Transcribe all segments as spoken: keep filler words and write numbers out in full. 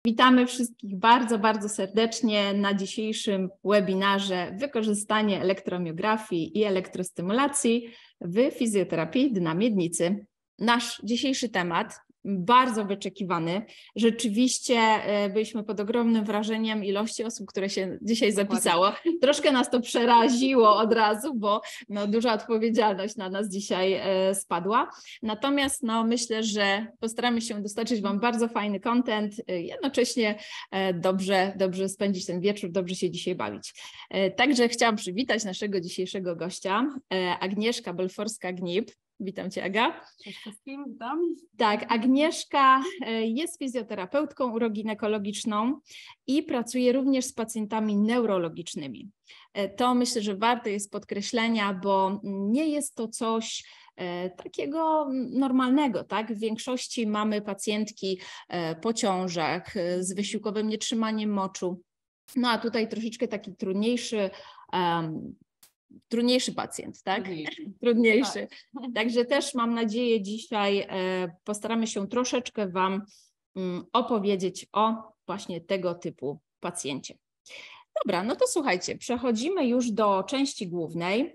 Witamy wszystkich bardzo, bardzo serdecznie na dzisiejszym webinarze Wykorzystanie elektromiografii i elektrostymulacji w fizjoterapii dna miednicy. Nasz dzisiejszy temat, bardzo wyczekiwany. Rzeczywiście byliśmy pod ogromnym wrażeniem ilości osób, które się dzisiaj zapisało. Troszkę nas to przeraziło od razu, bo no, duża odpowiedzialność na nas dzisiaj spadła. Natomiast no, myślę, że postaramy się dostarczyć Wam bardzo fajny content, jednocześnie dobrze, dobrze spędzić ten wieczór, dobrze się dzisiaj bawić. Także chciałam przywitać naszego dzisiejszego gościa, Agnieszka Belforska-Gnip. Witam Cię, Aga. Cześć wszystkim, witam. Tak, Agnieszka jest fizjoterapeutką uroginekologiczną i pracuje również z pacjentami neurologicznymi. To myślę, że warte jest podkreślenia, bo nie jest to coś takiego normalnego, tak? W większości mamy pacjentki po ciążach z wysiłkowym nietrzymaniem moczu, no a tutaj troszeczkę taki trudniejszy um, Trudniejszy pacjent, tak? Trudniejszy. Trudniejszy. Tak. Także też mam nadzieję dzisiaj postaramy się troszeczkę Wam opowiedzieć o właśnie tego typu pacjencie. Dobra, no to słuchajcie, przechodzimy już do części głównej.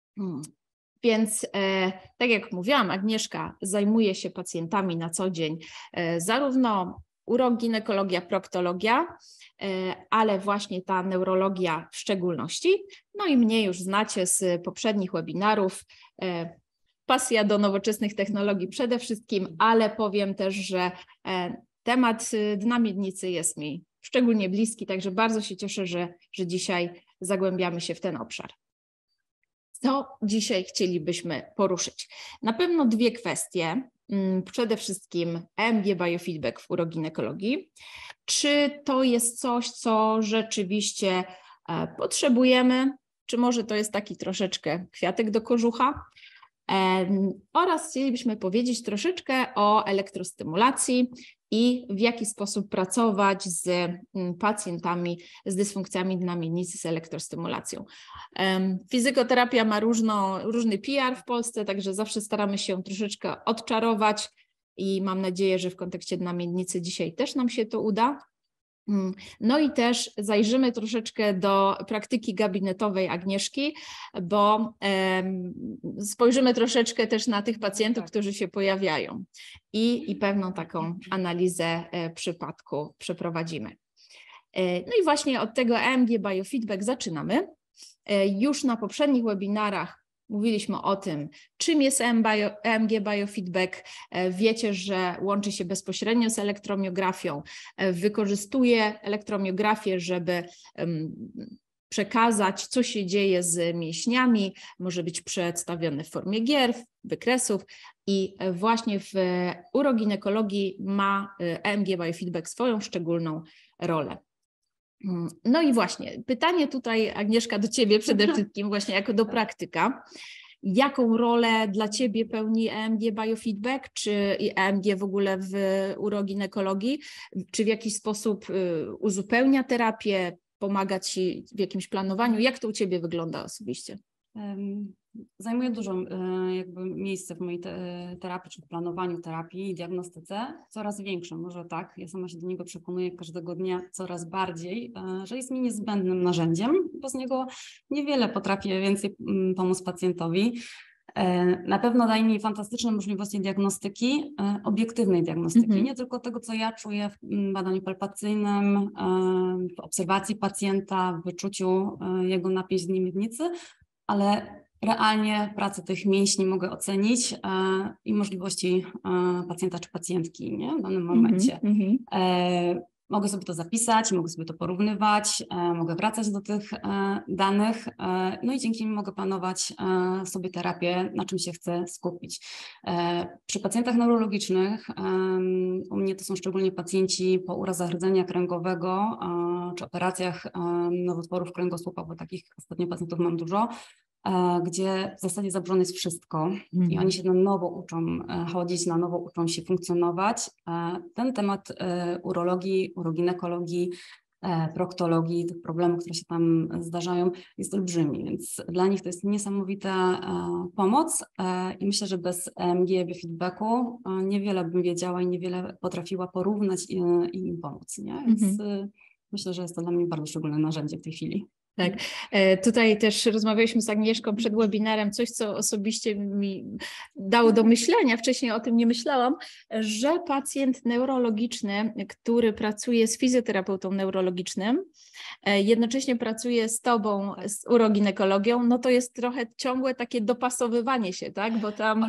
Więc tak jak mówiłam, Agnieszka zajmuje się pacjentami na co dzień, zarówno uroginekologia, proktologia, ale właśnie ta neurologia w szczególności. No i mnie już znacie z poprzednich webinarów. Pasja do nowoczesnych technologii przede wszystkim, ale powiem też, że temat dna miednicy jest mi szczególnie bliski, także bardzo się cieszę, że, że dzisiaj zagłębiamy się w ten obszar. Co dzisiaj chcielibyśmy poruszyć? Na pewno dwie kwestie. Przede wszystkim E M G biofeedback w uroginekologii. Czy to jest coś, co rzeczywiście potrzebujemy, czy może to jest taki troszeczkę kwiatek do kożucha? Oraz chcielibyśmy powiedzieć troszeczkę o elektrostymulacji i w jaki sposób pracować z pacjentami z dysfunkcjami dna miednicy z elektrostymulacją. Fizykoterapia ma różną, różny P R w Polsce, także zawsze staramy się troszeczkę odczarować i mam nadzieję, że w kontekście dna miednicy dzisiaj też nam się to uda. No i też zajrzymy troszeczkę do praktyki gabinetowej Agnieszki, bo um, spojrzymy troszeczkę też na tych pacjentów, tak, którzy się pojawiają i, i pewną taką analizę e, przypadku przeprowadzimy. E, no i właśnie od tego E M G biofeedback zaczynamy. E, już na poprzednich webinarach mówiliśmy o tym, czym jest E M G biofeedback. Wiecie, że łączy się bezpośrednio z elektromiografią. Wykorzystuje elektromiografię, żeby przekazać, co się dzieje z mięśniami. Może być przedstawione w formie gier, wykresów i właśnie w uroginekologii ma E M G biofeedback swoją szczególną rolę. No i właśnie, pytanie tutaj, Agnieszka, do Ciebie przede wszystkim, właśnie jako do praktyka. Jaką rolę dla Ciebie pełni E M G biofeedback, czy E M G w ogóle w uroginekologii? Czy w jakiś sposób uzupełnia terapię, pomaga Ci w jakimś planowaniu? Jak to u Ciebie wygląda osobiście? Zajmuje dużo jakby miejsce w mojej terapii, czy w planowaniu terapii i diagnostyce, coraz większe, może tak, ja sama się do niego przekonuję każdego dnia coraz bardziej, że jest mi niezbędnym narzędziem, bo z niego niewiele potrafię więcej pomóc pacjentowi. Na pewno daje mi fantastyczne możliwości diagnostyki, obiektywnej diagnostyki, mm-hmm. nie tylko tego, co ja czuję w badaniu palpacyjnym, w obserwacji pacjenta, w wyczuciu jego napięć dna miednicy, ale realnie pracę tych mięśni mogę ocenić e, i możliwości e, pacjenta czy pacjentki, nie? W danym momencie. Mm-hmm. e, mogę sobie to zapisać, mogę sobie to porównywać, e, mogę wracać do tych e, danych, e, no i dzięki nim mogę planować e, sobie terapię, na czym się chcę skupić. E, przy pacjentach neurologicznych, e, u mnie to są szczególnie pacjenci po urazach rdzenia kręgowego e, czy operacjach e, nowotworów kręgosłupa, bo takich ostatnio pacjentów mam dużo, gdzie w zasadzie zaburzone jest wszystko mm. i oni się na nowo uczą chodzić, na nowo uczą się funkcjonować. Ten temat urologii, uroginekologii proktologii, tych problemów, które się tam zdarzają, jest olbrzymi, więc dla nich to jest niesamowita pomoc i myślę, że bez E M G biofeedbacku niewiele bym wiedziała i niewiele potrafiła porównać i, i im pomóc, nie? Więc mhm. myślę, że jest to dla mnie bardzo szczególne narzędzie w tej chwili. Tak, tutaj też rozmawialiśmy z Agnieszką przed webinarem, coś co osobiście mi dało do myślenia, wcześniej o tym nie myślałam, że pacjent neurologiczny, który pracuje z fizjoterapeutą neurologicznym, jednocześnie pracuje z tobą, z uroginekologią, no to jest trochę ciągłe takie dopasowywanie się, tak, bo tam...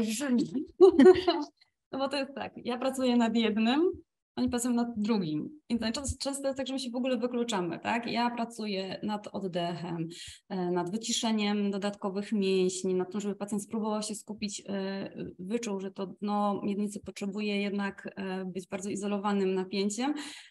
No bo to jest tak, ja pracuję nad jednym, oni pracują nad drugim. I często jest tak, że my się w ogóle wykluczamy, tak? Ja pracuję nad oddechem, nad wyciszeniem dodatkowych mięśni, nad tym, żeby pacjent spróbował się skupić, wyczuł, że to dno miednicy potrzebuje jednak być bardzo izolowanym napięciem.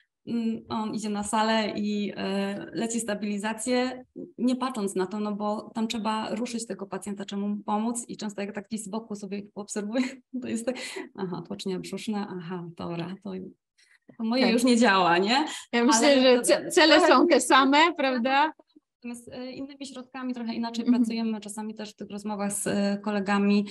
On idzie na salę i leci stabilizację, nie patrząc na to, no bo tam trzeba ruszyć tego pacjenta, czemu mu pomóc i często jak tak gdzieś z boku sobie obserwuję, to jest tak, aha, tłocznia brzuszna, aha, dobra, to... To moje tak. już nie działa, nie? Ja myślę, ale że to, cele trochę, są te same, prawda? Natomiast innymi środkami trochę inaczej mm-hmm. pracujemy, czasami też w tych rozmowach z kolegami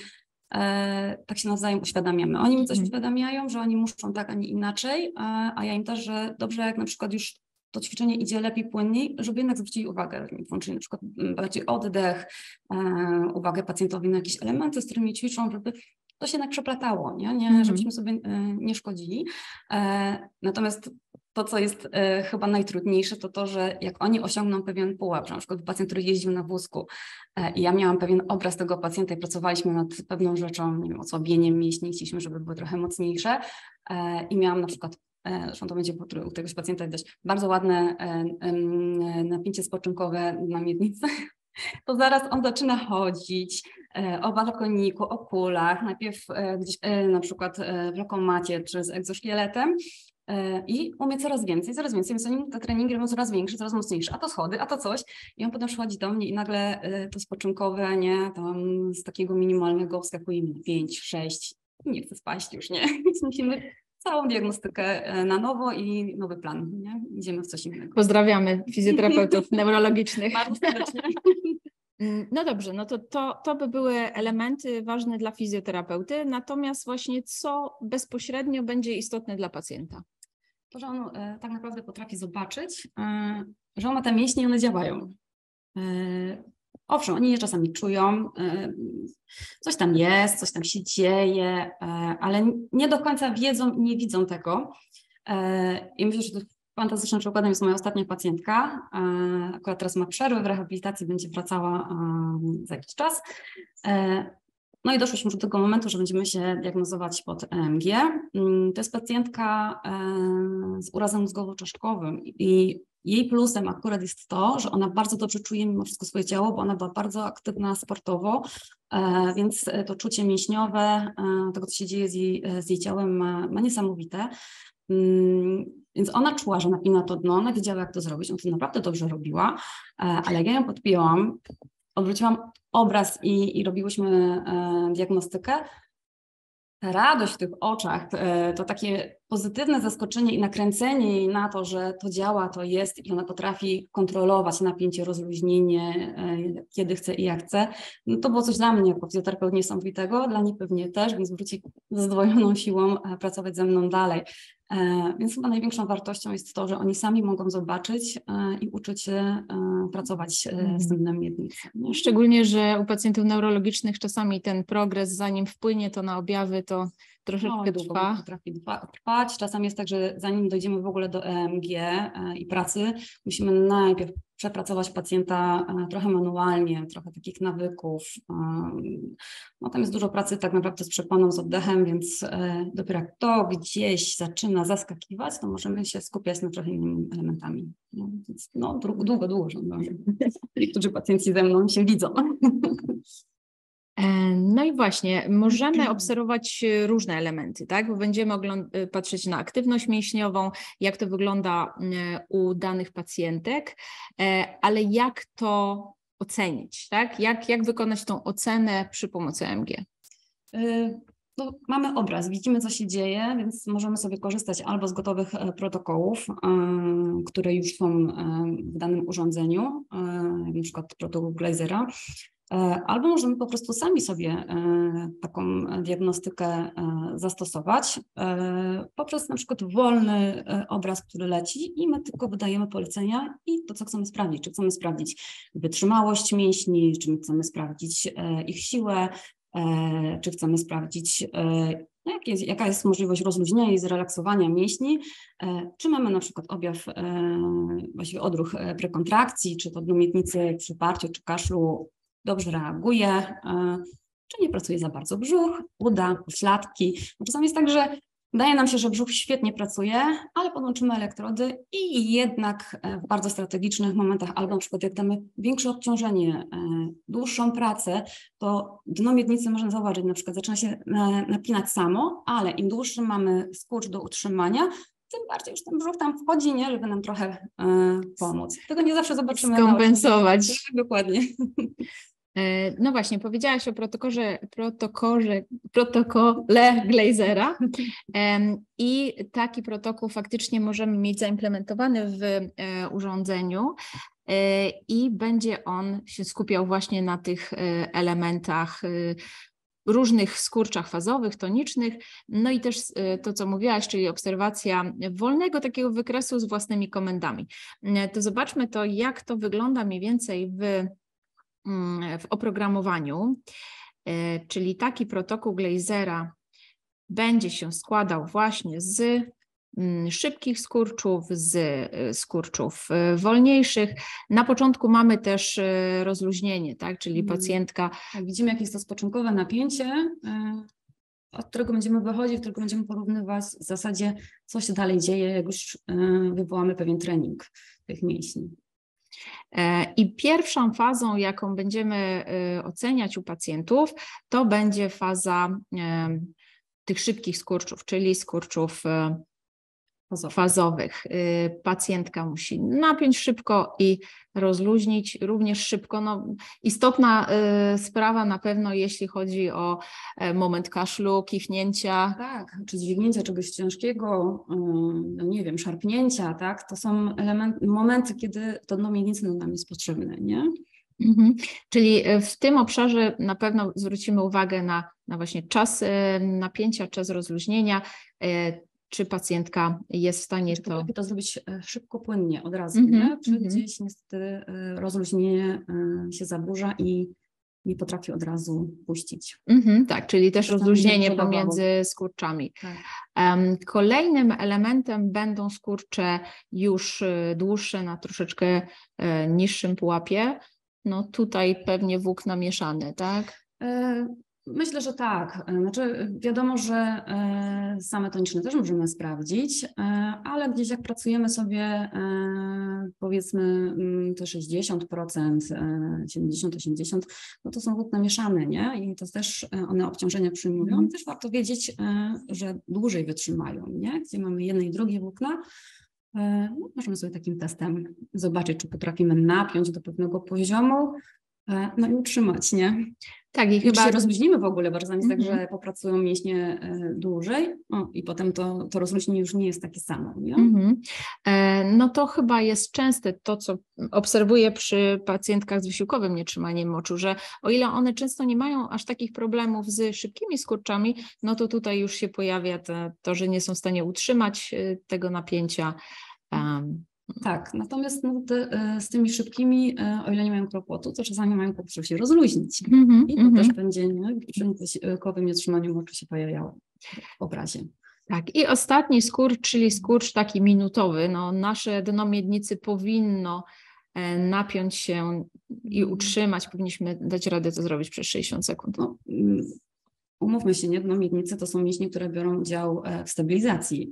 e, tak się nawzajem uświadamiamy. Oni mi coś mm-hmm. uświadamiają, że oni muszą tak, a nie inaczej, a, a ja im też, że dobrze jak na przykład już to ćwiczenie idzie lepiej, płynniej, żeby jednak zwrócili uwagę, włączyli na przykład bardziej oddech, e, uwagę pacjentowi na jakieś elementy, z którymi ćwiczą, żeby to się jednak przeplatało, nie? Nie, mm-hmm. żebyśmy sobie y, nie szkodzili. E, natomiast to, co jest y, chyba najtrudniejsze, to to, że jak oni osiągną pewien pułap, że na przykład pacjent, który jeździł na wózku e, i ja miałam pewien obraz tego pacjenta i pracowaliśmy nad pewną rzeczą, nie wiem, osłabieniem mięśni, chcieliśmy, żeby były trochę mocniejsze e, i miałam na przykład, e, zresztą to będzie u któregoś pacjenta widać, bardzo ładne e, e, napięcie spoczynkowe na miednicy. To zaraz on zaczyna chodzić e, o balkoniku, o kulach, najpierw e, gdzieś e, na przykład e, w lokomacie czy z egzoszkieletem e, i umie coraz więcej, coraz więcej, więc oni te treningi robią coraz większe, coraz mocniejsze, a to schody, a to coś i on potem przychodzi do mnie i nagle e, to spoczynkowe, nie, tam z takiego minimalnego wskakuje mi pięć, sześć, nie chcę spaść już, nie, więc musimy całą diagnostykę na nowo i nowy plan, nie? Idziemy w coś innego. Pozdrawiamy fizjoterapeutów neurologicznych. Bardzo serdecznie. No dobrze, no to, to to by były elementy ważne dla fizjoterapeuty, natomiast właśnie co bezpośrednio będzie istotne dla pacjenta? To, że on e, tak naprawdę potrafi zobaczyć, e, że on ma te mięśnie i one działają. E, Owszem, oni je czasami czują, coś tam jest, coś tam się dzieje, ale nie do końca wiedzą i nie widzą tego. I myślę, że to fantastycznym przykładem jest moja ostatnia pacjentka. Akurat teraz ma przerwę w rehabilitacji, będzie wracała za jakiś czas. No i doszliśmy już do tego momentu, że będziemy się diagnozować pod E M G. To jest pacjentka z urazem mózgowo-czaszkowym i jej plusem akurat jest to, że ona bardzo dobrze czuje mimo wszystko swoje ciało, bo ona była bardzo aktywna sportowo, więc to czucie mięśniowe, tego co się dzieje z jej, z jej ciałem ma, ma niesamowite. Więc ona czuła, że napina to dno, ona wiedziała jak to zrobić, ona to naprawdę dobrze robiła, ale jak ja ją podpięłam, odwróciłam obraz i, i robiłyśmy diagnostykę, ta radość w tych oczach, to takie pozytywne zaskoczenie i nakręcenie jej na to, że to działa, to jest i ona potrafi kontrolować napięcie, rozluźnienie, kiedy chce i jak chce, no to było coś dla mnie jako fizjoterapeut niesamowitego, dla niej pewnie też, więc wróci z zdwojoną siłą pracować ze mną dalej. Więc chyba największą wartością jest to, że oni sami mogą zobaczyć i uczyć się pracować z tym dnem miednicy. Szczególnie, że u pacjentów neurologicznych czasami ten progres, zanim wpłynie to na objawy, to troszeczkę no, trwa. Potrafi trwać. Czasami jest tak, że zanim dojdziemy w ogóle do E M G i pracy, musimy najpierw przepracować pacjenta trochę manualnie, trochę takich nawyków. No, tam jest dużo pracy tak naprawdę z przeponą, z oddechem, więc dopiero jak to gdzieś zaczyna zaskakiwać, to możemy się skupiać na trochę innymi elementami. No, więc no długo, długo, że niektórzy pacjenci ze mną się widzą. No i właśnie, możemy obserwować różne elementy, tak? Bo będziemy patrzeć na aktywność mięśniową, jak to wygląda u danych pacjentek, ale jak to ocenić, tak? Jak, jak wykonać tą ocenę przy pomocy E M G? No, mamy obraz, widzimy, co się dzieje, więc możemy sobie korzystać albo z gotowych protokołów, które już są w danym urządzeniu, na przykład protokół Glazera, albo możemy po prostu sami sobie taką diagnostykę zastosować poprzez na przykład wolny obraz, który leci i my tylko wydajemy polecenia i to, co chcemy sprawdzić. Czy chcemy sprawdzić wytrzymałość mięśni, czy my chcemy sprawdzić ich siłę, czy chcemy sprawdzić, no jak jest, jaka jest możliwość rozluźnienia i zrelaksowania mięśni, czy mamy na przykład objaw, właściwie odruch prekontrakcji, czy to dno miednicy przy parciu, czy kaszlu dobrze reaguje, czy nie pracuje za bardzo brzuch, uda, pośladki. Bo czasami jest tak, że wydaje nam się, że brzuch świetnie pracuje, ale podłączymy elektrody i jednak w bardzo strategicznych momentach, albo na przykład jak damy większe obciążenie, dłuższą pracę, to dno miednicy można zauważyć, na przykład zaczyna się napinać samo, ale im dłuższy mamy skurcz do utrzymania, tym bardziej już ten brzuch tam wchodzi, nie, żeby nam trochę pomóc. Tego nie zawsze zobaczymy. Skompensować. Na dokładnie. No właśnie, powiedziałaś o protokorze, protokorze, protokole Glazera i taki protokół faktycznie możemy mieć zaimplementowany w urządzeniu i będzie on się skupiał właśnie na tych elementach różnych skurczach fazowych, tonicznych, no i też to, co mówiłaś, czyli obserwacja wolnego takiego wykresu z własnymi komendami. To zobaczmy to, jak to wygląda mniej więcej w w oprogramowaniu, czyli taki protokół Glazera będzie się składał właśnie z szybkich skurczów, z skurczów wolniejszych. Na początku mamy też rozluźnienie, tak, czyli pacjentka... Tak, widzimy, jakie jest to spoczynkowe napięcie, od którego będziemy wychodzić, w którego będziemy porównywać w zasadzie, co się dalej dzieje, jak już wywołamy pewien trening tych mięśni. I pierwszą fazą, jaką będziemy oceniać u pacjentów, to będzie faza tych szybkich skurczów, czyli skurczów fazowych. Pacjentka musi napiąć szybko i rozluźnić również szybko. No, istotna sprawa na pewno, jeśli chodzi o moment kaszlu, kichnięcia. Tak, czy dźwignięcia czegoś ciężkiego, no nie wiem, szarpnięcia, tak? To są elementy, momenty, kiedy to dno miednicy nam jest potrzebne, nie? Mhm. Czyli w tym obszarze na pewno zwrócimy uwagę na, na właśnie czas napięcia, czas rozluźnienia, czy pacjentka jest w stanie czy to... to zrobić szybko, płynnie, od razu, mm-hmm, nie? Czy mm-hmm. gdzieś niestety rozluźnienie się zaburza i nie potrafi od razu puścić. Mm-hmm, tak, czyli też Czasami rozluźnienie pomiędzy skurczami. Tak. Um, kolejnym elementem będą skurcze już dłuższe, na troszeczkę e, niższym pułapie. No tutaj pewnie włókna mieszane, tak? E Myślę, że tak. Znaczy, wiadomo, że same toniczne też możemy sprawdzić, ale gdzieś jak pracujemy sobie powiedzmy te sześćdziesiąt procent, siedemdziesiąt osiemdziesiąt procent, no to są włókna mieszane, nie? I to też one obciążenia przyjmują. Mm. Też warto wiedzieć, że dłużej wytrzymają, nie? Gdzie mamy jedne i drugie włókna. No, możemy sobie takim testem zobaczyć, czy potrafimy napiąć do pewnego poziomu, no i utrzymać, nie? Tak, i, I chyba się rozluźnimy w ogóle, bo czasami jest mm-hmm. tak, że popracują mięśnie dłużej, o, i potem to, to rozluźnienie już nie jest takie samo, nie? Mm-hmm. E, no to chyba jest częste to, co obserwuję przy pacjentkach z wysiłkowym nietrzymaniem moczu, że o ile one często nie mają aż takich problemów z szybkimi skurczami, no to tutaj już się pojawia to, to że nie są w stanie utrzymać tego napięcia. Um, Tak, natomiast no, te, z tymi szybkimi, o ile nie mają kłopotu, to czasami mają potrzebę się rozluźnić. Mm-hmm, I to mm-hmm. też będzie, nie, przy wysiłkowym nietrzymaniu moczu się pojawiało w obrazie. Tak, i ostatni skurcz, czyli skurcz taki minutowy. No, nasze dno miednicy powinno napiąć się i utrzymać. Powinniśmy dać radę to zrobić przez sześćdziesiąt sekund. No, umówmy się, nie? Dno miednicy to są mięśnie, które biorą udział w stabilizacji,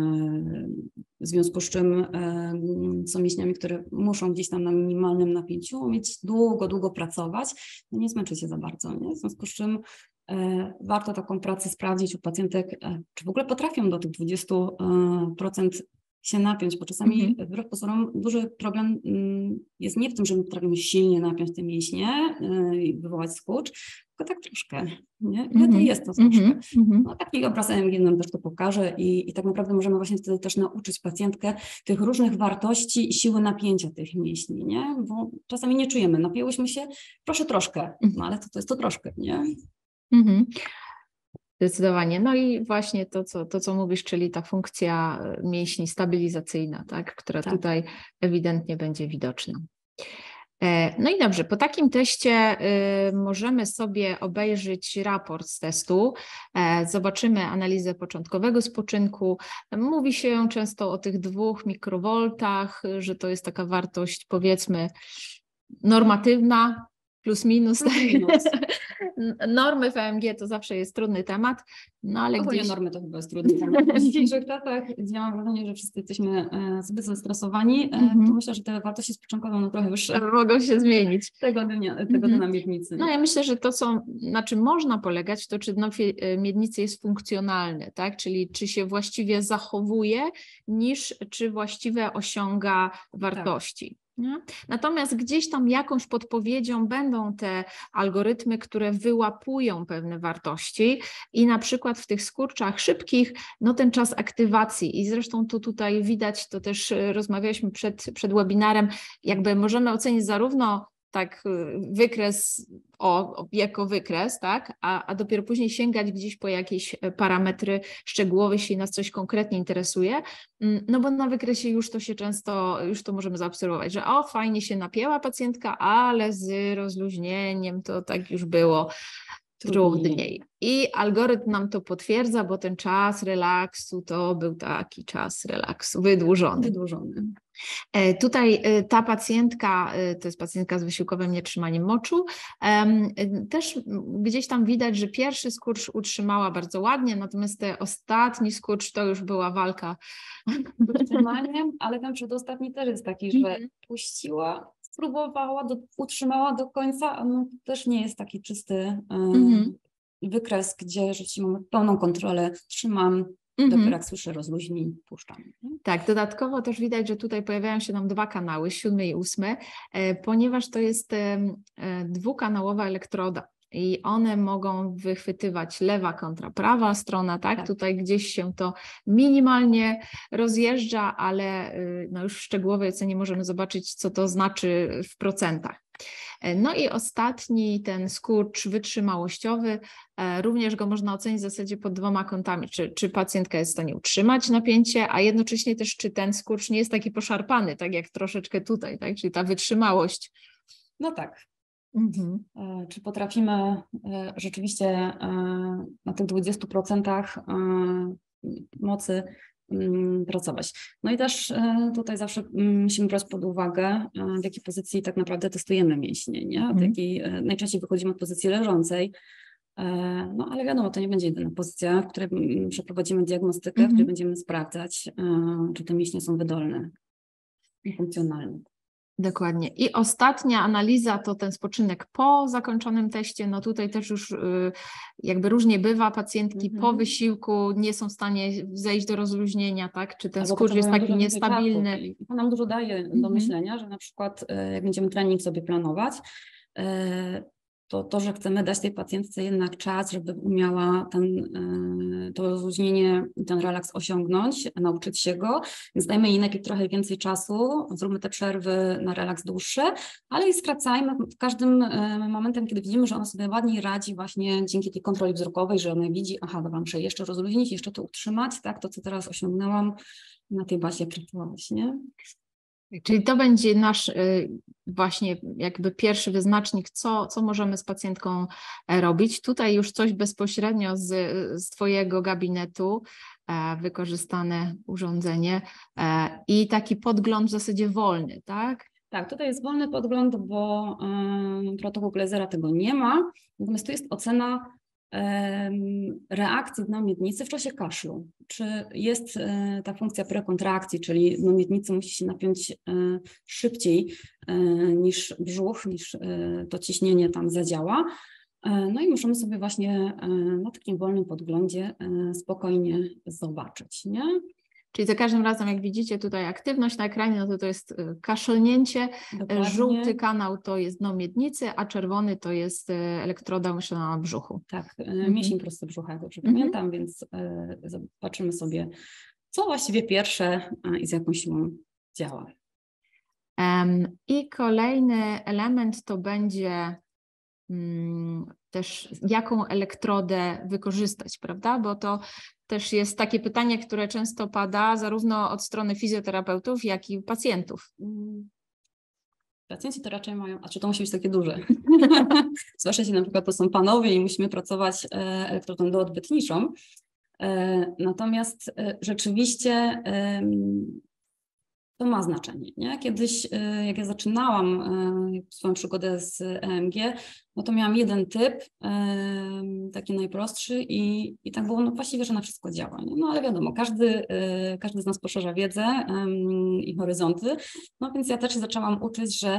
w związku z czym są mięśniami, które muszą gdzieś tam na minimalnym napięciu mieć długo, długo pracować, no nie zmęczy się za bardzo, nie? W związku z czym warto taką pracę sprawdzić u pacjentek, czy w ogóle potrafią do tych dwudziestu procent się napiąć, bo czasami Mhm. wbrew pozorom duży problem jest nie w tym, że my potrafimy silnie napiąć te mięśnie i wywołać skurcz, tylko tak troszkę, nie? Ile to Mhm. jest to troszkę? Mhm. Mhm. No taki obraz E M G nam też to pokaże i, i tak naprawdę możemy właśnie wtedy też nauczyć pacjentkę tych różnych wartości i siły napięcia tych mięśni, nie? Bo czasami nie czujemy, napięłyśmy się, proszę troszkę, no ale to, to jest to troszkę, nie? Mhm. Zdecydowanie. No i właśnie to co, to, co mówisz, czyli ta funkcja mięśni stabilizacyjna, tak, która Tak. tutaj ewidentnie będzie widoczna. No i dobrze, po takim teście y, możemy sobie obejrzeć raport z testu, e, zobaczymy analizę początkowego spoczynku. Mówi się często o tych dwóch mikrowoltach, że to jest taka wartość powiedzmy normatywna, plus minus. Plus minus. Normy w E M G to zawsze jest trudny temat, no ale Ogólnie gdzieś... normy to chyba jest trudny temat. W dzisiejszych czasach, gdzie mam wrażenie, że wszyscy jesteśmy e, zbyt zestresowani, e, Mhm. to myślę, że te wartości spoczynkowe będą trochę wyższe. Mogą się zmienić. Tego dnia, tego Mhm. dnia miednicy. No ja myślę, że to, co, na czym można polegać, to czy dno miednicy jest funkcjonalne, tak? Czyli czy się właściwie zachowuje, niż czy właściwie osiąga wartości. Nie? Natomiast gdzieś tam jakąś podpowiedzią będą te algorytmy, które wyłapują pewne wartości i na przykład w tych skurczach szybkich, no ten czas aktywacji i zresztą tu tutaj widać, to też rozmawialiśmy przed, przed webinarem, jakby możemy ocenić zarówno tak wykres o, jako wykres, tak? A, a dopiero później sięgać gdzieś po jakieś parametry szczegółowe, jeśli nas coś konkretnie interesuje, no bo na wykresie już to się często, już to możemy zaobserwować, że o, fajnie się napięła pacjentka, ale z rozluźnieniem to tak już było trudniej. I algorytm nam to potwierdza, bo ten czas relaksu to był taki czas relaksu wydłużony. Wydłużony. Tutaj ta pacjentka, to jest pacjentka z wysiłkowym nietrzymaniem moczu, też gdzieś tam widać, że pierwszy skurcz utrzymała bardzo ładnie, natomiast ten ostatni skurcz to już była walka. Z utrzymaniem, ale ten przedostatni też jest taki, że Mhm. puściła, spróbowała, do, utrzymała do końca, a no, to też nie jest taki czysty Mhm. y, wykres, gdzie rzeczywiście mamy pełną kontrolę, trzymam, Mhm. dopiero jak słyszę rozluźnij, puszczam. Tak, dodatkowo też widać, że tutaj pojawiają się nam dwa kanały, siódmy i ósmy, ponieważ to jest dwukanałowa elektroda. I one mogą wychwytywać lewa kontra prawa strona, tak? tak? Tutaj gdzieś się to minimalnie rozjeżdża, ale no już w szczegółowej ocenie możemy zobaczyć, co to znaczy w procentach. No i ostatni, ten skurcz wytrzymałościowy, również go można ocenić w zasadzie pod dwoma kątami, czy, czy pacjentka jest w stanie utrzymać napięcie, a jednocześnie też, czy ten skurcz nie jest taki poszarpany, tak jak troszeczkę tutaj, tak? Czyli ta wytrzymałość. No tak. Mhm. Czy potrafimy rzeczywiście na tych dwudziestu procentach mocy pracować. No i też tutaj zawsze musimy brać pod uwagę, w jakiej pozycji tak naprawdę testujemy mięśnie, nie? W jakiej, najczęściej wychodzimy od pozycji leżącej, no ale wiadomo, to nie będzie jedyna pozycja, w której przeprowadzimy diagnostykę, mm-hmm. w której będziemy sprawdzać, czy te mięśnie są wydolne i funkcjonalne. Dokładnie. I ostatnia analiza to ten spoczynek po zakończonym teście. No tutaj też już y, jakby różnie bywa. Pacjentki mm-hmm. po wysiłku nie są w stanie zejść do rozluźnienia, tak? Czy ten skurcz jest taki niestabilny. I to nam dużo daje mm-hmm. do myślenia, że na przykład jak będziemy trening sobie planować, to to, że chcemy dać tej pacjentce jednak czas, żeby umiała ten, to rozluźnienie, ten relaks osiągnąć, nauczyć się go, więc dajmy jej najpierw trochę więcej czasu, zróbmy te przerwy na relaks dłuższe, ale i skracajmy w każdym momentem, kiedy widzimy, że ona sobie ładniej radzi właśnie dzięki tej kontroli wzrokowej, że ona widzi, aha, dobra, muszę jeszcze rozluźnić, jeszcze to utrzymać, tak, to co teraz osiągnęłam, na tej bazie pracować, nie? Czyli to będzie nasz właśnie jakby pierwszy wyznacznik, co, co możemy z pacjentką robić. Tutaj już coś bezpośrednio z, z Twojego gabinetu, wykorzystane urządzenie i taki podgląd w zasadzie wolny, tak? Tak, tutaj jest wolny podgląd, bo um, protokół Glazera tego nie ma, natomiast tu jest ocena reakcji dna miednicy w czasie kaszlu. Czy jest ta funkcja prekontrakcji, czyli dno miednicy musi się napiąć szybciej niż brzuch, niż to ciśnienie tam zadziała. No i możemy sobie właśnie na takim wolnym podglądzie spokojnie zobaczyć, nie? Czyli za każdym razem, jak widzicie tutaj aktywność na ekranie, no to to jest kaszlnięcie, dokładnie. Żółty kanał to jest dno miednicy, a czerwony to jest elektroda umieszczona na brzuchu. Tak, mhm. mięsień prosty brzucha, jak dobrze mhm. pamiętam, więc y, zobaczymy sobie, co właściwie pierwsze y, i z jaką siłą działa. Um, I kolejny element to będzie um, też jaką elektrodę wykorzystać, prawda? Bo to też jest takie pytanie, które często pada zarówno od strony fizjoterapeutów, jak i pacjentów. Pacjenci to raczej mają, a czy to musi być takie duże? Zwłaszcza jeśli na przykład to są panowie i musimy pracować elektrodą doodbytniczą. Natomiast rzeczywiście to ma znaczenie, nie? Kiedyś, jak ja zaczynałam swoją przygodę z E M G, no to miałam jeden typ, taki najprostszy i, i tak było no właściwie, że na wszystko działa, nie? No ale wiadomo, każdy, każdy z nas poszerza wiedzę i horyzonty, no więc ja też się zaczęłam uczyć, że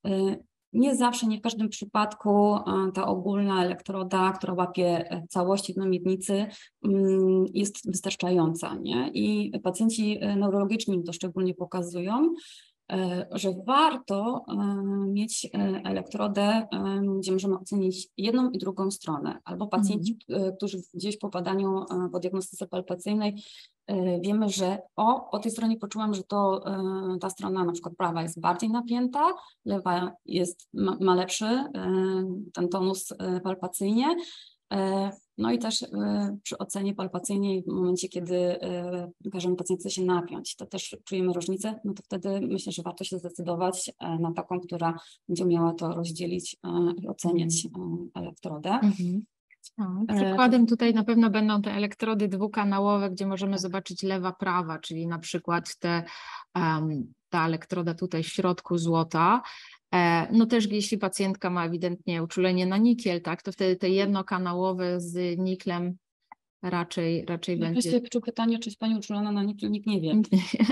nie zawsze, nie w każdym przypadku ta ogólna elektroda, która łapie całości dno miednicy, jest wystarczająca, nie? I pacjenci neurologiczni to szczególnie pokazują, że warto mieć elektrodę, gdzie możemy ocenić jedną i drugą stronę. Albo pacjenci, mm. którzy gdzieś po badaniu po diagnostyce palpacyjnej wiemy, że o, po tej stronie poczułam, że to ta strona na przykład prawa jest bardziej napięta, lewa jest, ma, ma lepszy ten tonus palpacyjnie. No i też przy ocenie palpacyjnej w momencie, kiedy każemy pacjentce się napiąć, to też czujemy różnicę, no to wtedy myślę, że warto się zdecydować na taką, która będzie miała to rozdzielić i oceniać elektrodę. Mhm. No, przykładem tutaj na pewno będą te elektrody dwukanałowe, gdzie możemy zobaczyć lewa, prawa, czyli na przykład te, um, ta elektroda tutaj w środku złota. No też jeśli pacjentka ma ewidentnie uczulenie na nikiel, tak, to wtedy te jednokanałowe z niklem raczej, raczej ja będzie... Ja się pytanie, czy jest Pani uczulona na nikiel, nikt nie wie. Nikt nie wie.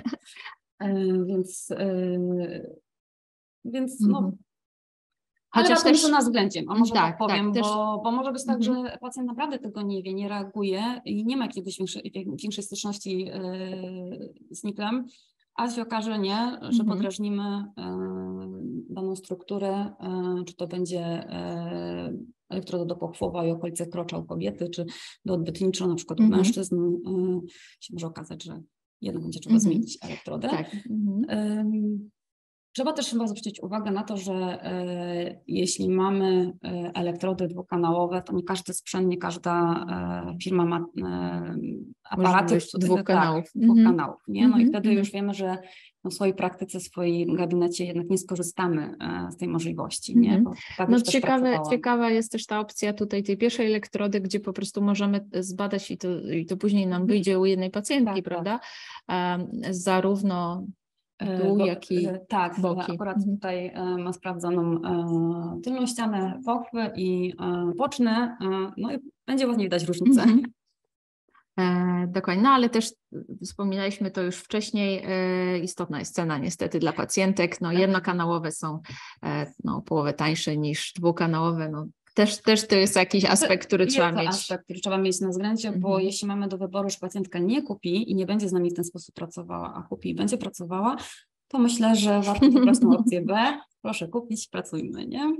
E, więc e, więc no... Mhm. Chociaż ale też to na względzie, a może tak, tak powiem, tak, bo, bo może być tak, mhm. że pacjent naprawdę tego nie wie, nie reaguje i nie ma jakiegoś większej, większej styczności yy, z niklem, a się okaże nie, że mhm. podrażnimy yy, daną strukturę, yy, czy to będzie yy, elektroda dopochwowa i okolice krocza u kobiety, czy doodbytnicza na przykład mhm. u mężczyzn, yy, się może okazać, że jednak będzie trzeba mhm. zmienić elektrodę. Tak. Mhm. Yy, Trzeba też chyba zwrócić uwagę na to, że y, jeśli mamy y, elektrody dwukanałowe, to nie każdy sprzęt, nie każda y, firma ma y, aparaty dwóch kanałów. Tak, dwóch mm-hmm. kanałów, nie? No mm-hmm. i wtedy mm-hmm. już wiemy, że no, w swojej praktyce, w swoim gabinecie jednak nie skorzystamy y, z tej możliwości. Nie? Bo tak no ciekawe, ciekawa jest też ta opcja tutaj tej pierwszej elektrody, gdzie po prostu możemy zbadać i to, i to później nam wyjdzie u jednej pacjentki, tak, prawda? Tak. Um, zarówno dół, Bo, jak i tak, boki. Akurat mhm. tutaj ma sprawdzoną tylną ścianę pochwy i boczne, no i będzie ładnie widać różnicę. Mhm. E, dokładnie, no ale też wspominaliśmy to już wcześniej, e, istotna jest cena niestety dla pacjentek, no jednokanałowe są e, no, połowę tańsze niż dwukanałowe, no Też, też to jest jakiś aspekt, który jest trzeba to mieć. aspekt, który trzeba mieć na względzie, mhm. bo jeśli mamy do wyboru, że pacjentka nie kupi i nie będzie z nami w ten sposób pracowała, a kupi i będzie pracowała, to myślę, że warto wybrać na opcję B. Proszę kupić, pracujmy, nie?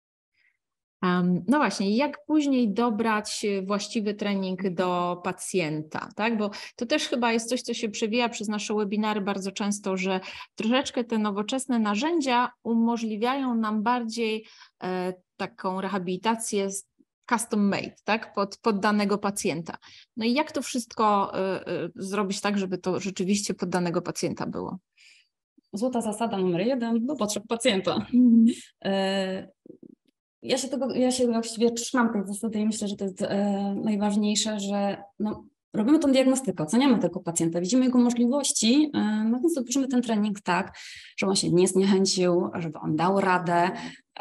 Um, no właśnie, jak później dobrać właściwy trening do pacjenta, tak? Bo to też chyba jest coś, co się przewija przez nasze webinary bardzo często, że troszeczkę te nowoczesne narzędzia umożliwiają nam bardziej e, taką rehabilitację custom made, tak? Pod, pod danego pacjenta. No i jak to wszystko e, e, zrobić tak, żeby to rzeczywiście pod danego pacjenta było? Złota zasada numer jeden, do potrzeb pacjenta. Mm. E, Ja się tego, ja się właściwie trzymam tej zasady i myślę, że to jest e, najważniejsze, że no, robimy tą diagnostykę, oceniamy tego pacjenta, widzimy jego możliwości, e, no więc zrobimy ten trening tak, żeby on się nie zniechęcił, żeby on dał radę,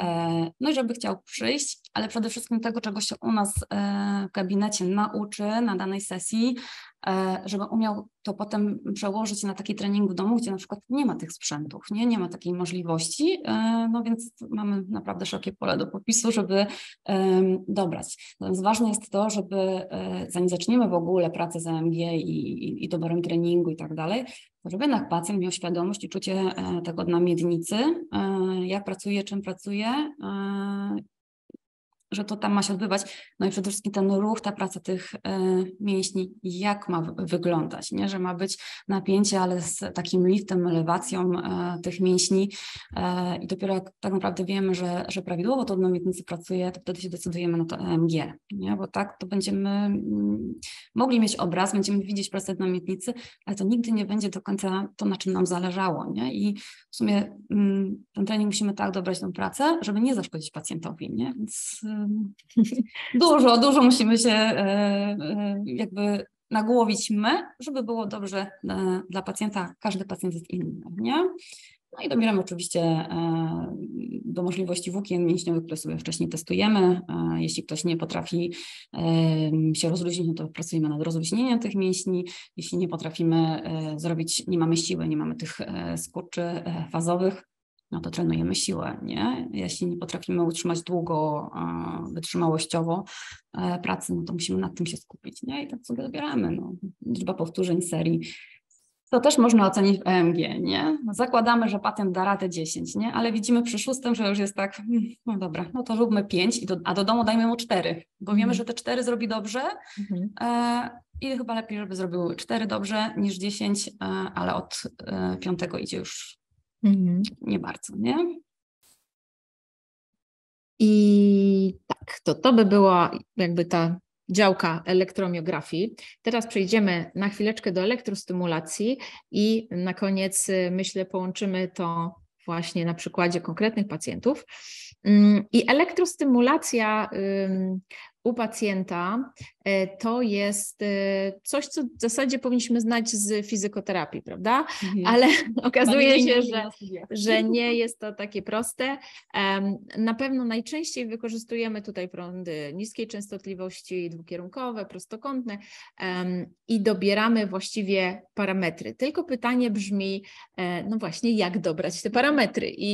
No i żeby chciał przyjść, ale przede wszystkim tego, czego się u nas w gabinecie nauczy na danej sesji, żeby umiał to potem przełożyć na taki trening w domu, gdzie na przykład nie ma tych sprzętów, nie, nie ma takiej możliwości, no więc mamy naprawdę szerokie pole do popisu, żeby dobrać. Natomiast ważne jest to, żeby zanim zaczniemy w ogóle pracę z A M G i, i, i doborem treningu i tak dalej, to żeby jednak pacjent miał świadomość i czucie tego na miednicy, jak pracuje, czym pracuje, że to tam ma się odbywać, no i przede wszystkim ten ruch, ta praca tych e, mięśni, jak ma w, wyglądać, nie? Że ma być napięcie, ale z takim liftem, elewacją e, tych mięśni e, i dopiero jak tak naprawdę wiemy, że, że prawidłowo to na miednicy pracuje, to wtedy się decydujemy na to E M G, nie? Bo tak to będziemy mm, mogli mieć obraz, będziemy widzieć pracę na miednicy, ale to nigdy nie będzie do końca to, na czym nam zależało, nie? I w sumie mm, ten trening musimy tak dobrać tę pracę, żeby nie zaszkodzić pacjentowi, nie? Więc Dużo, dużo musimy się jakby nagłowić my, żeby było dobrze dla pacjenta. Każdy pacjent jest inny, nie? No i dobieramy oczywiście do możliwości włókien mięśniowych, które sobie wcześniej testujemy. Jeśli ktoś nie potrafi się rozluźnić, no to pracujemy nad rozluźnieniem tych mięśni. Jeśli nie potrafimy zrobić, nie mamy siły, nie mamy tych skurczy fazowych, no to trenujemy siłę, nie? Jeśli nie potrafimy utrzymać długo, wytrzymałościowo pracy, no to musimy nad tym się skupić, nie? I tak sobie dobieramy, no. Liczba powtórzeń serii. To też można ocenić w E M G, nie? Zakładamy, że pacjent da radę dziesięć, nie? Ale widzimy przy szóstym, że już jest tak, no dobra, no to róbmy pięć, i do, a do domu dajmy mu cztery, bo wiemy, że te cztery zrobi dobrze mhm. e, i chyba lepiej, żeby zrobił cztery dobrze niż dziesięć, e, ale od e, piątego idzie już Mhm. nie bardzo, nie? I tak, to to by była jakby ta działka elektromiografii. Teraz przejdziemy na chwileczkę do elektrostymulacji i na koniec, myślę, połączymy to właśnie na przykładzie konkretnych pacjentów. I elektrostymulacja u pacjenta to jest coś, co w zasadzie powinniśmy znać z fizykoterapii, prawda? Mhm. Ale okazuje się, że, że nie jest to takie proste. Na pewno najczęściej wykorzystujemy tutaj prądy niskiej częstotliwości, dwukierunkowe, prostokątne i dobieramy właściwie parametry. Tylko pytanie brzmi, no właśnie, jak dobrać te parametry? I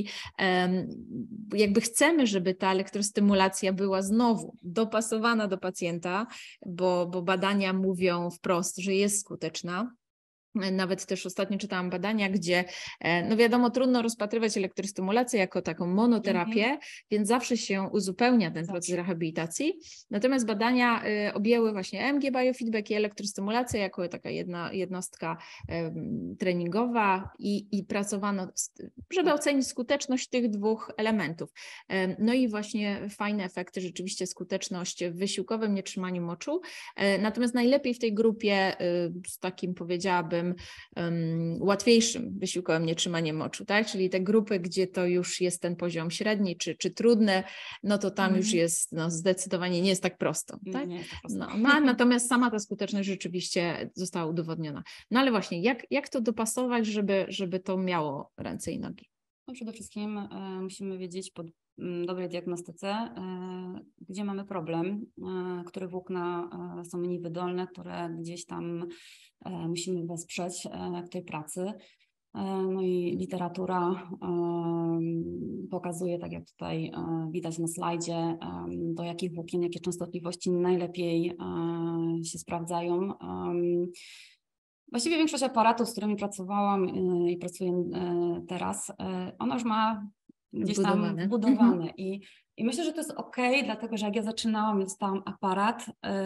jakby chcemy, żeby ta elektrostymulacja była znowu dopasowana do pacjenta, bo, bo badania mówią wprost, że jest skuteczna. Nawet też ostatnio czytałam badania, gdzie, no wiadomo, trudno rozpatrywać elektrostymulację jako taką monoterapię, mm -hmm. więc zawsze się uzupełnia ten proces rehabilitacji. Natomiast badania objęły właśnie E M G biofeedback i elektrostymulację jako taka jedna jednostka treningowa i, i pracowano, żeby ocenić skuteczność tych dwóch elementów. No i właśnie fajne efekty, rzeczywiście skuteczność w wysiłkowym nietrzymaniu moczu. Natomiast najlepiej w tej grupie z takim, powiedziałabym, Um, łatwiejszym wysiłkowym nietrzymaniem moczu, tak? Czyli te grupy, gdzie to już jest ten poziom średni czy, czy trudny, no to tam mm. już jest, no zdecydowanie nie jest tak prosto, tak? Nie jest tak prosto. No, no, natomiast sama ta skuteczność rzeczywiście została udowodniona. No ale właśnie, jak, jak to dopasować, żeby, żeby to miało ręce i nogi? No przede wszystkim e, musimy wiedzieć po m, dobrej diagnostyce, e, gdzie mamy problem, e, które włókna e, są mniej wydolne, które gdzieś tam e, musimy wesprzeć e, w tej pracy. E, no i literatura e, pokazuje, tak jak tutaj e, widać na slajdzie, e, do jakich włókien, jakie częstotliwości najlepiej e, się sprawdzają. E, Właściwie większość aparatów, z którymi pracowałam i pracuję teraz, ona już ma gdzieś tam wbudowane. Mhm. I, I myślę, że to jest okej, dlatego że jak ja zaczynałam, dostałam aparat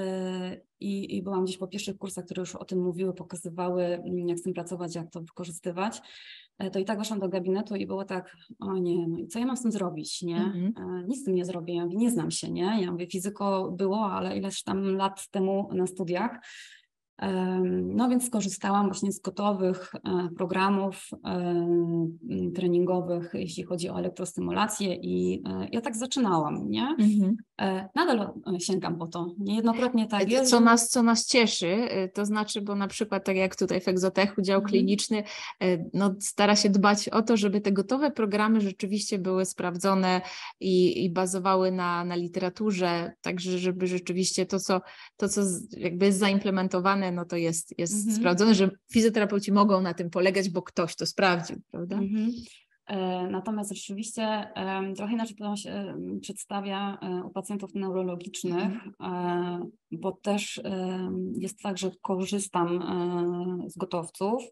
i, i byłam gdzieś po pierwszych kursach, które już o tym mówiły, pokazywały, jak z tym pracować, jak to wykorzystywać, to i tak weszłam do gabinetu i było tak, o nie, no i co ja mam z tym zrobić, nie? Mhm. Nic z tym nie zrobię, ja mówię, nie znam się, nie? Ja mówię, fizyko było, ale ileś tam lat temu na studiach. No więc skorzystałam właśnie z gotowych programów treningowych, jeśli chodzi o elektrostymulację i ja tak zaczynałam, nie? Mhm. Nadal sięgam po to. Niejednokrotnie tak jest. Co nas, co nas cieszy, to znaczy, bo na przykład tak jak tutaj w Egzotechu dział mhm. kliniczny no, stara się dbać o to, żeby te gotowe programy rzeczywiście były sprawdzone i, i bazowały na, na literaturze, także żeby rzeczywiście to, co, to, co jakby jest zaimplementowane, no to jest, jest mhm. sprawdzone, że fizjoterapeuci mogą na tym polegać, bo ktoś to sprawdził, prawda? Mhm. Natomiast rzeczywiście trochę inaczej to się przedstawia u pacjentów neurologicznych, bo też jest tak, że korzystam z gotowców,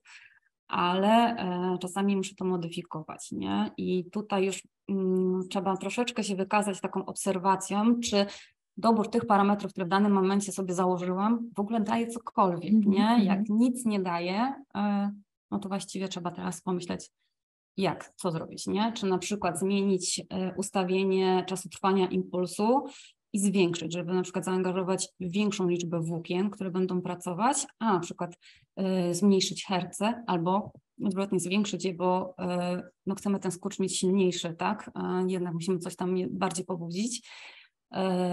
ale czasami muszę to modyfikować, nie? I tutaj już trzeba troszeczkę się wykazać taką obserwacją, czy dobór tych parametrów, które w danym momencie sobie założyłam, w ogóle daje cokolwiek, mm-hmm. nie? Jak nic nie daje, no to właściwie trzeba teraz pomyśleć, jak, co zrobić, nie? Czy na przykład zmienić ustawienie czasu trwania impulsu i zwiększyć, żeby na przykład zaangażować większą liczbę włókien, które będą pracować, a na przykład y, zmniejszyć herce albo odwrotnie zwiększyć je, bo y, no chcemy ten skurcz mieć silniejszy, tak? Y, jednak musimy coś tam bardziej pobudzić. Y,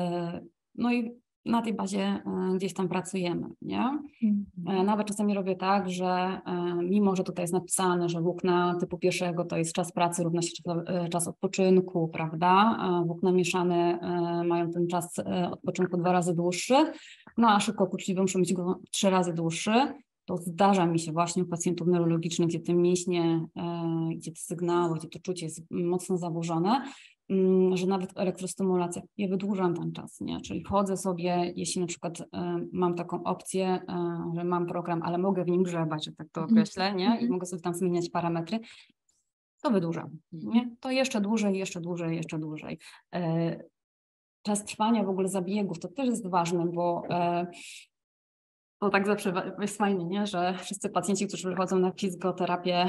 no i na tej bazie gdzieś tam pracujemy, nie? Mhm. Nawet czasami robię tak, że mimo, że tutaj jest napisane, że włókna typu pierwszego to jest czas pracy równa się czas odpoczynku, prawda? Włókna mieszane mają ten czas odpoczynku dwa razy dłuższy, no a szybko kurczliwy muszą mieć go trzy razy dłuższy. To zdarza mi się właśnie u pacjentów neurologicznych, gdzie te mięśnie, gdzie te sygnały, gdzie to czucie jest mocno zaburzone, że nawet elektrostymulacja, ja wydłużam ten czas, nie? Czyli wchodzę sobie, jeśli na przykład y, mam taką opcję, y, że mam program, ale mogę w nim grzebać, że tak to określę, nie? I mogę sobie tam zmieniać parametry, to wydłużam, nie? To jeszcze dłużej, jeszcze dłużej, jeszcze dłużej. Y, czas trwania w ogóle zabiegów to też jest ważne, bo y, to tak zawsze jest fajnie, nie? Że wszyscy pacjenci, którzy przychodzą na fizjoterapię,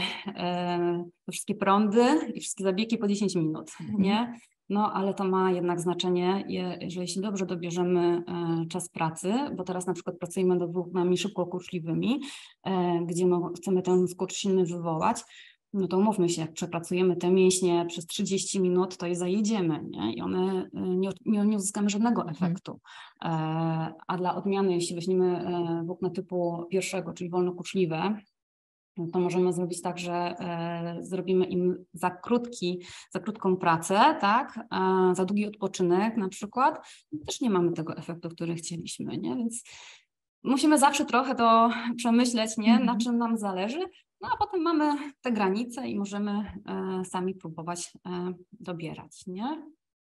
to wszystkie prądy i wszystkie zabiegi po dziesięć minut, nie? No ale to ma jednak znaczenie, że jeśli dobrze dobierzemy czas pracy, bo teraz na przykład pracujemy nad włóknami szybko kurczliwymi, gdzie no, chcemy ten skurcz silny wywołać, no to umówmy się, jak przepracujemy te mięśnie przez trzydzieści minut, to je zajedziemy, nie? I one nie, nie, nie uzyskamy żadnego efektu. E, a dla odmiany, jeśli weźmiemy włókna typu pierwszego, czyli wolnokurczliwe, no to możemy zrobić tak, że e, zrobimy im za krótki, za krótką pracę, tak? E, za długi odpoczynek na przykład. Też nie mamy tego efektu, który chcieliśmy, nie? Więc musimy zawsze trochę to przemyśleć, nie? Na czym nam zależy. No a potem mamy te granice i możemy e, sami próbować e, dobierać, nie?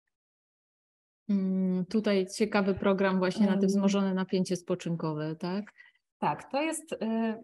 Hmm, tutaj ciekawy program właśnie na te wzmożone napięcie spoczynkowe, tak? Tak, to jest y, y,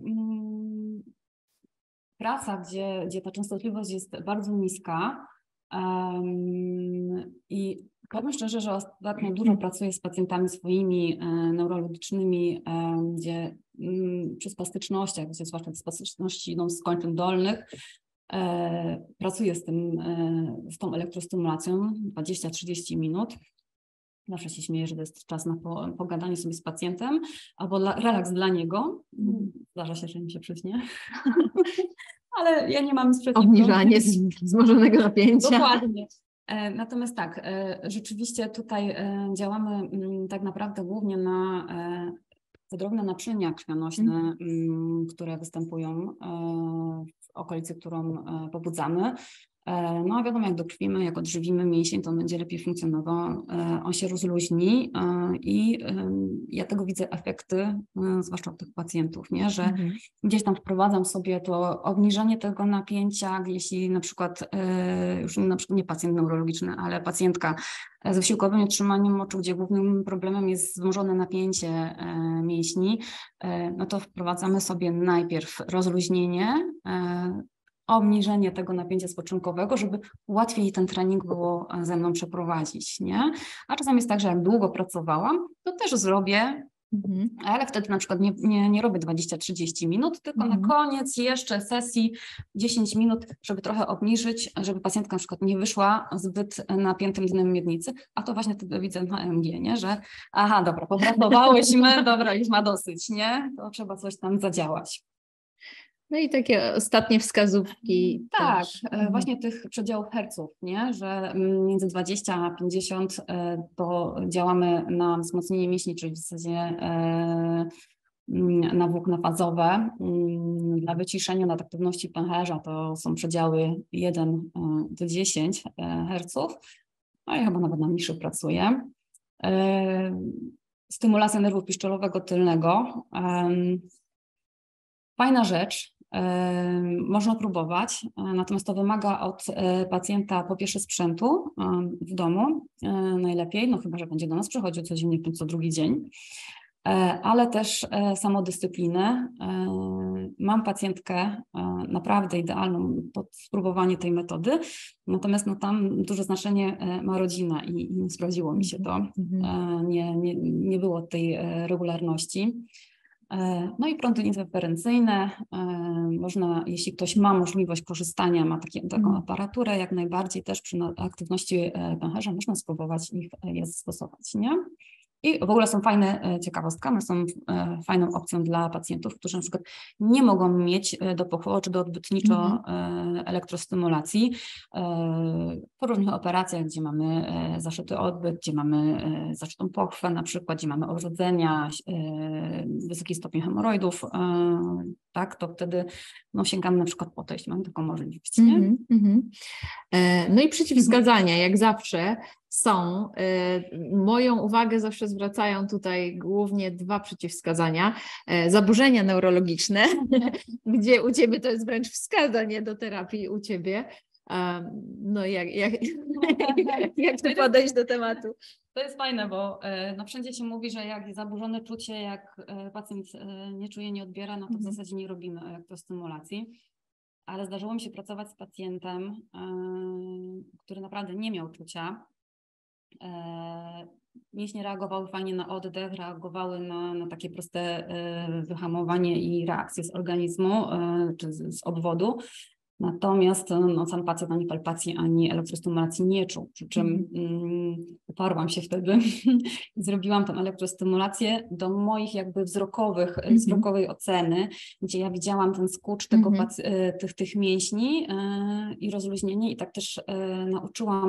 praca, gdzie, gdzie ta częstotliwość jest bardzo niska um, i powiem szczerze, że ostatnio dużo pracuję z pacjentami swoimi e, neurologicznymi, e, gdzie m, przy spastycznościach, gdzie zwłaszcza spastyczności no, z kończyn dolnych, e, pracuję z tym, e, z tą elektrostymulacją dwadzieścia trzydzieści minut. Zawsze się śmieję, że to jest czas na po, pogadanie sobie z pacjentem, albo dla, relaks dla niego. Zdarza się, że mi się przyśnie. Ale ja nie mam nic przeciwko. Obniżanie wzmożonego napięcia. Dokładnie. Natomiast tak, rzeczywiście tutaj działamy tak naprawdę głównie na te drobne naczynia krwionośne, mm. które występują w okolicy, którą pobudzamy. No a wiadomo, jak dokrwimy, jak odżywimy mięsień, to on będzie lepiej funkcjonował, on się rozluźni i ja tego widzę efekty, zwłaszcza u tych pacjentów, nie? Że mhm. gdzieś tam wprowadzam sobie to obniżenie tego napięcia, jeśli na przykład, już na przykład nie pacjent neurologiczny, ale pacjentka z wysiłkowym utrzymaniem moczu, gdzie głównym problemem jest wzmożone napięcie mięśni, no to wprowadzamy sobie najpierw rozluźnienie, obniżenie tego napięcia spoczynkowego, żeby łatwiej ten trening było ze mną przeprowadzić, nie? A czasami jest tak, że jak długo pracowałam, to też zrobię Mhm. Ale wtedy na przykład nie, nie, nie robię dwadzieścia trzydzieści minut, tylko Mhm. na koniec jeszcze sesji dziesięć minut, żeby trochę obniżyć, żeby pacjentka na przykład nie wyszła zbyt napiętym dnem miednicy, a to właśnie wtedy widzę na E M G, nie? Że aha, dobra, popracowałyśmy, dobra, już ma dosyć, nie? To trzeba coś tam zadziałać. No i takie ostatnie wskazówki. Tak, też. e, właśnie tych przedziałów herców, nie? Że między dwadzieścia a pięćdziesiąt e, to działamy na wzmocnienie mięśni, czyli w zasadzie e, na włókna fazowe. Dla wyciszenia nadaktywności pęcherza to są przedziały jeden do dziesięciu herców, a ja chyba nawet na niższych pracuję. Stymulacja nerwu piszczelowego tylnego. Fajna rzecz, można próbować, natomiast to wymaga od pacjenta po pierwsze sprzętu w domu najlepiej, no chyba że będzie do nas przychodził codziennie, co drugi dzień, ale też samodyscypliny. Mam pacjentkę naprawdę idealną pod spróbowanie tej metody, natomiast no tam duże znaczenie ma rodzina i, i nie sprawdziło mi się to. Nie, nie, nie było tej regularności. No i prądy interferencyjne. Można, jeśli ktoś ma możliwość korzystania, ma takie, taką aparaturę, jak najbardziej też przy aktywności pęcherza można spróbować ich je zastosować, nie? I w ogóle są fajne, ciekawostka, one są fajną opcją dla pacjentów, którzy na przykład nie mogą mieć do pochwowu czy do odbytniczo mm-hmm. elektrostymulacji. Po różnych operacjach, gdzie mamy zaszyty odbyt, gdzie mamy zaszytą pochwę na przykład, gdzie mamy obrzodzenia, wysoki stopień hemoroidów, tak, to wtedy no, sięgamy na przykład po to, jeśli mamy taką możliwość. Nie? Mm-hmm. No i przeciwwskazania, jak zawsze, są. Moją uwagę zawsze zwracają tutaj głównie dwa przeciwwskazania. Zaburzenia neurologiczne, gdzie u Ciebie to jest wręcz wskazanie do terapii u Ciebie. No jak, jak, jak tu podejść do tematu? To jest fajne, bo no, wszędzie się mówi, że jak jest zaburzone czucie, jak pacjent nie czuje, nie odbiera, no to w zasadzie nie robimy elektrostymulacji. Ale zdarzyło mi się pracować z pacjentem, który naprawdę nie miał czucia. Mięśnie reagowały fajnie na oddech, reagowały na, na takie proste wyhamowanie i reakcje z organizmu czy z, z obwodu. Natomiast no, sam pacjent ani palpacji, ani elektrostymulacji nie czuł, przy czym mm, uparłam się wtedy i zrobiłam tę elektrostymulację do moich jakby wzrokowych, mm-hmm. wzrokowej oceny, gdzie ja widziałam ten skurcz tego mm-hmm. pac- tych, tych mięśni yy, i rozluźnienie i tak też yy, nauczyłam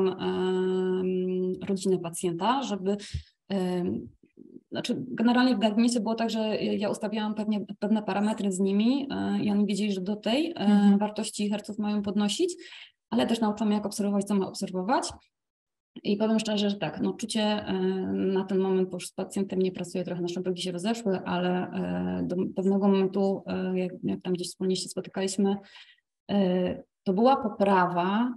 yy, rodzinę pacjenta, żeby yy, Znaczy, generalnie w gabinecie było tak, że ja ustawiałam pewnie, pewne parametry z nimi i oni wiedzieli, że do tej mhm. wartości herców mają podnosić, ale też nauczyłam, jak obserwować, co ma obserwować. I powiem szczerze, że tak, no czucie na ten moment, bo już z pacjentem nie pracuję, trochę nasze drogi się rozeszły, ale do pewnego momentu, jak, jak tam gdzieś wspólnie się spotykaliśmy, to była poprawa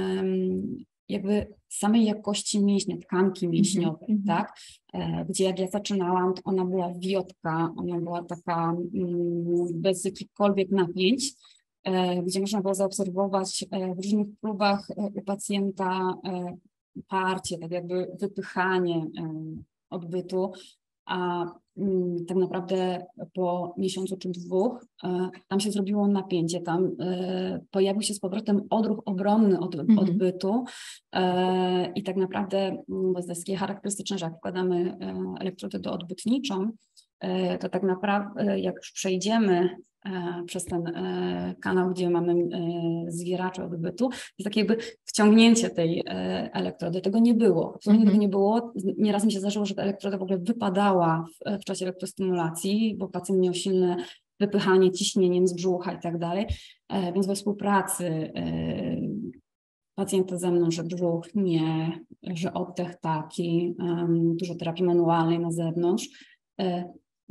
jakby samej jakości mięśnia, tkanki mięśniowej, mm-hmm. tak? E, gdzie jak ja zaczynałam, to ona była wiotka, ona była taka mm, bez jakichkolwiek napięć, e, gdzie można było zaobserwować e, w różnych próbach e, u pacjenta e, parcie, tak jakby wypychanie e, odbytu, a mm, tak naprawdę po miesiącu czy dwóch e, tam się zrobiło napięcie, tam e, pojawił się z powrotem odruch obronny od mm-hmm. odbytu e, i tak naprawdę, bo to jest takie charakterystyczne, że jak wkładamy e, elektrody do odbytniczą, e, to tak naprawdę jak już przejdziemy e, przez ten e, kanał, gdzie mamy e, zwieracze odbytu, to jest takie jakby wciągnięcie tej e, elektrody. Tego nie było. Absolutnie mm-hmm. tego nie było. Nieraz mi się zdarzyło, że ta elektroda w ogóle wypadała w, w czasie elektrostymulacji, bo pacjent miał silne wypychanie ciśnieniem z brzucha i tak dalej. E, więc we współpracy e, pacjenta ze mną, że brzuch nie, że oddech taki, um, dużo terapii manualnej na zewnątrz. E,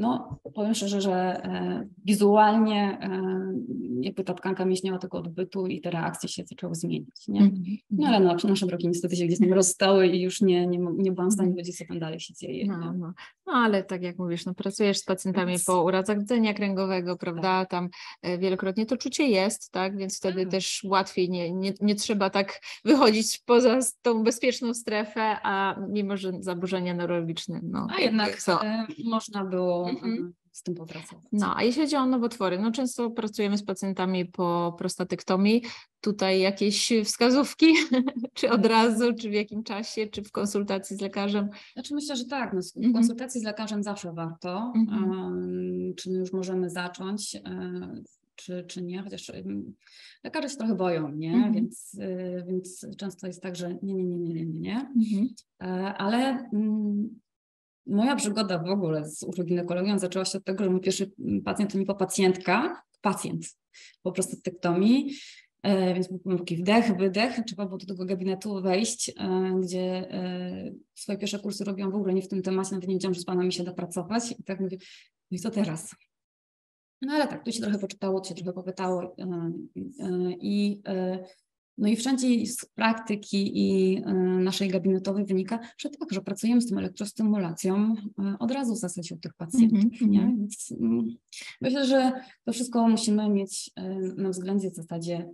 no powiem szczerze, że e, wizualnie e, jakby ta tkanka mięśniowa tego odbytu i te reakcje się zaczęły zmieniać, nie? No ale no, nasze drogi niestety się gdzieś tam rozstały i już nie, nie, nie byłam w stanie wiedzieć, co tam dalej się dzieje. No, no. no ale tak jak mówisz, no, pracujesz z pacjentami Więc... po urazach rdzenia kręgowego, prawda, tam e, wielokrotnie to czucie jest, tak, więc wtedy tak. też łatwiej, nie, nie, nie trzeba tak wychodzić poza tą bezpieczną strefę, a mimo, że zaburzenia neurologiczne, no. A jednak są. E, można było Mhm. z tym popracować. No, a jeśli chodzi o nowotwory, no często pracujemy z pacjentami po prostatektomii. Tutaj jakieś wskazówki, czy od razu, czy w jakim czasie, czy w konsultacji z lekarzem? Znaczy myślę, że tak, no, w Mhm. konsultacji z lekarzem zawsze warto. Mhm. Um, czy my już możemy zacząć, um, czy, czy nie, chociaż um, lekarze się trochę boją, nie? Mhm. Więc, y, więc często jest tak, że nie, nie, nie, nie, nie, nie, nie. Mhm. E, ale um, moja przygoda w ogóle z uroginekologią zaczęła się od tego, że mój pierwszy pacjent to nie po pacjentka, pacjent po prostatektomii. E, więc był taki wdech, wydech, trzeba było do tego gabinetu wejść, e, gdzie e, swoje pierwsze kursy robiłam w ogóle nie w tym temacie, nawet nie wiedziałam, że z panami się da pracować. I tak mówię, no i co teraz? No ale tak, tu się trochę poczytało, tu się trochę popytało e, e, i e, no i wszędzie z praktyki i y, naszej gabinetowej wynika, że tak, że pracujemy z tą elektrostymulacją y, od razu w zasadzie u tych pacjentów, Mm-hmm. nie? Więc y, myślę, że to wszystko musimy mieć y, na względzie w zasadzie,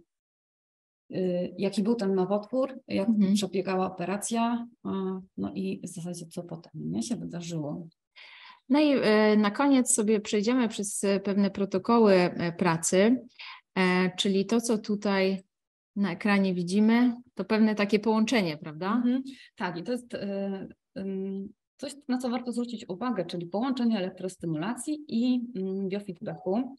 y, jaki był ten nowotwór, jak mm-hmm. przebiegała operacja, y, no i w zasadzie co potem, nie, się wydarzyło. No i y, na koniec sobie przejdziemy przez pewne protokoły y, pracy, y, czyli to, co tutaj na ekranie widzimy, to pewne takie połączenie, prawda? Mhm. Tak, i to jest y, y, coś, na co warto zwrócić uwagę, czyli połączenie elektrostymulacji i y, biofeedbacku.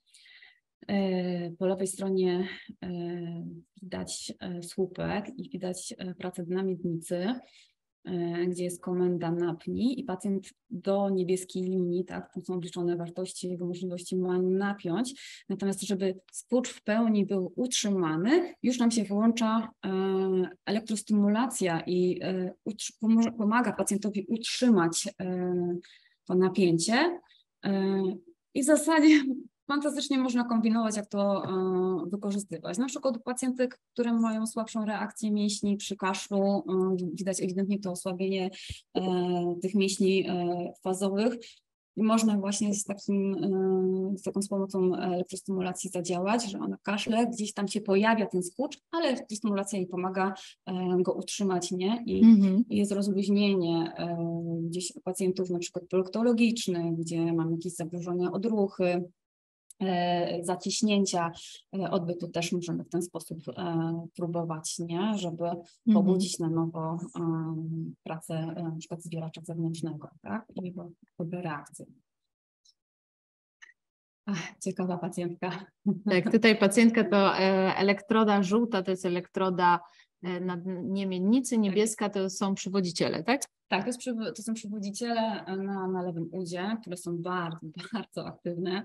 Y, po lewej stronie y, widać y, słupek i widać y, pracę na miednicy, y, gdzie jest komenda napnij i pacjent do niebieskiej linii, tak, tam są obliczone wartości, jego możliwości ma napiąć. Natomiast żeby skurcz w pełni był utrzymany, już nam się wyłącza y, elektrostymulacja i y, pomaga pacjentowi utrzymać y, to napięcie. Y, I w zasadzie fantastycznie można kombinować, jak to y, wykorzystywać. Na przykład u pacjentek, które mają słabszą reakcję mięśni przy kaszlu, y, widać ewidentnie to osłabienie y, tych mięśni y, fazowych. I można właśnie z, takim, y, z taką z pomocą elektrostymulacji zadziałać, że ona kaszle, gdzieś tam się pojawia ten skurcz, ale elektrostymulacja jej pomaga y, go utrzymać, nie? I mm-hmm. jest rozluźnienie y, gdzieś u pacjentów na przykład proktologicznych, gdzie mamy jakieś zaburzone odruchy, zaciśnięcia odbytu też możemy w ten sposób e, próbować, nie? Żeby mm-hmm. pobudzić na nowo e, pracę e, na przykład zbieracza zewnętrznego, tak? I jego reakcję. Ach, ciekawa pacjentka. Tak, tutaj pacjentka to e, elektroda żółta, to jest elektroda e, na dnie miednicy, niebieska to są przywodziciele, tak? Tak, to, jest, to są przywodziciele na, na lewym udzie, które są bardzo, bardzo aktywne.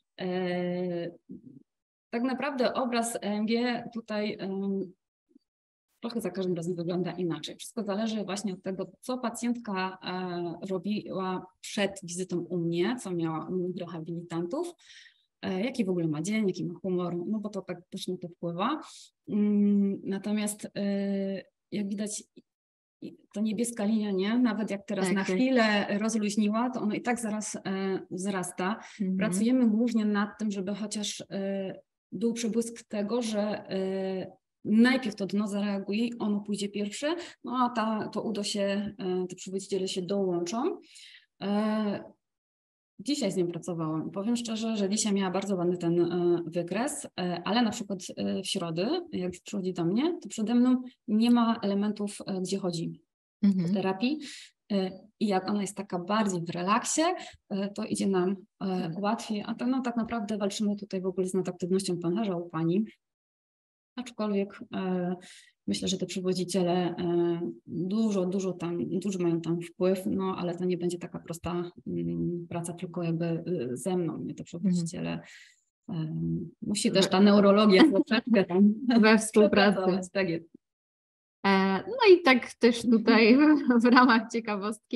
Tak naprawdę obraz E M G tutaj trochę za każdym razem wygląda inaczej. Wszystko zależy właśnie od tego, co pacjentka robiła przed wizytą u mnie, co miała u mnie rehabilitantów, jaki w ogóle ma dzień, jaki ma humor, no bo to tak też na to wpływa. Natomiast jak widać, to niebieska linia, nie? Nawet jak teraz tak, na chwilę rozluźniła, to ono i tak zaraz e, wzrasta. Mhm. Pracujemy głównie nad tym, żeby chociaż e, był przebłysk tego, że e, najpierw to dno zareaguje i ono pójdzie pierwsze, no a ta, to udo się, e, te przywodziciele się dołączą. E, Dzisiaj z nią pracowałam. Powiem szczerze, że dzisiaj miała bardzo ładny ten e, wykres, e, ale na przykład e, w środę, jak przychodzi do mnie, to przede mną nie ma elementów, e, gdzie chodzi mhm. w terapii. E, I jak ona jest taka bardziej w relaksie, e, to idzie nam e, mhm. łatwiej. A to, no, tak naprawdę walczymy tutaj w ogóle z nadaktywnością pęcherza u pani. Aczkolwiek e, myślę, że te przywodziciele e, dużo, dużo tam, dużo mają tam wpływ, no ale to nie będzie taka prosta m, praca tylko jakby y, ze mną, nie? Te przywodziciele e, musi też ta neurologia troszeczkę tam we współpracy. Tak jest. No i tak też tutaj w ramach ciekawostki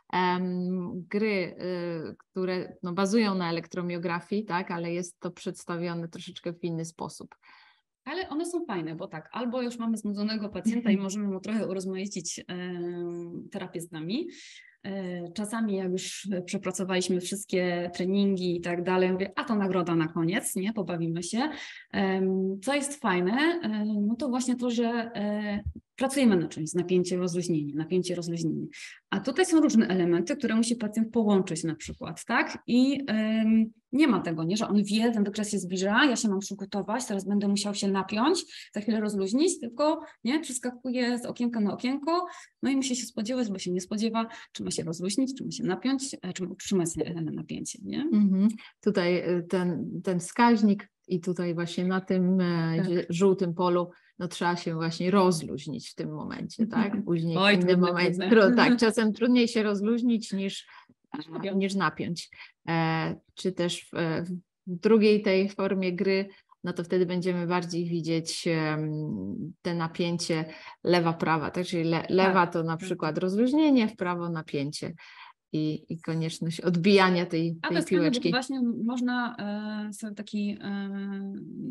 um, gry, y, które no, bazują na elektromiografii, tak, ale jest to przedstawione troszeczkę w inny sposób. Ale one są fajne, bo tak, albo już mamy znudzonego pacjenta i możemy mu trochę urozmaicić e, terapię z nami. E, czasami jak już przepracowaliśmy wszystkie treningi i tak dalej, mówię, a to nagroda na koniec, nie, pobawimy się. E, co jest fajne, e, no to właśnie to, że e, pracujemy na czymś, napięcie, rozluźnienie, napięcie, rozluźnienie. A tutaj są różne elementy, które musi pacjent połączyć na przykład, tak? I ym, nie ma tego, nie, że on wie, ten wykres się zbliża, ja się mam przygotować, teraz będę musiał się napiąć, za chwilę rozluźnić, tylko nie, przeskakuje z okienka na okienko, no i musi się spodziewać, bo się nie spodziewa, czy ma się rozluźnić, czy ma się napiąć, czy ma utrzymać napięcie, nie? Mhm. Tutaj ten, ten wskaźnik i tutaj właśnie na tym tak. żółtym polu no trzeba się właśnie rozluźnić w tym momencie, tak? Później Oj, w innym momencie. Tak, czasem trudniej się rozluźnić niż, niż napiąć. E, czy też w, w drugiej tej formie gry, no to wtedy będziemy bardziej widzieć um, te napięcie lewa-prawa, tak? Czyli le, lewa to na przykład rozluźnienie, w prawo napięcie. I, i konieczność odbijania tej, tej piłeczki. Właśnie można e, sobie taki e,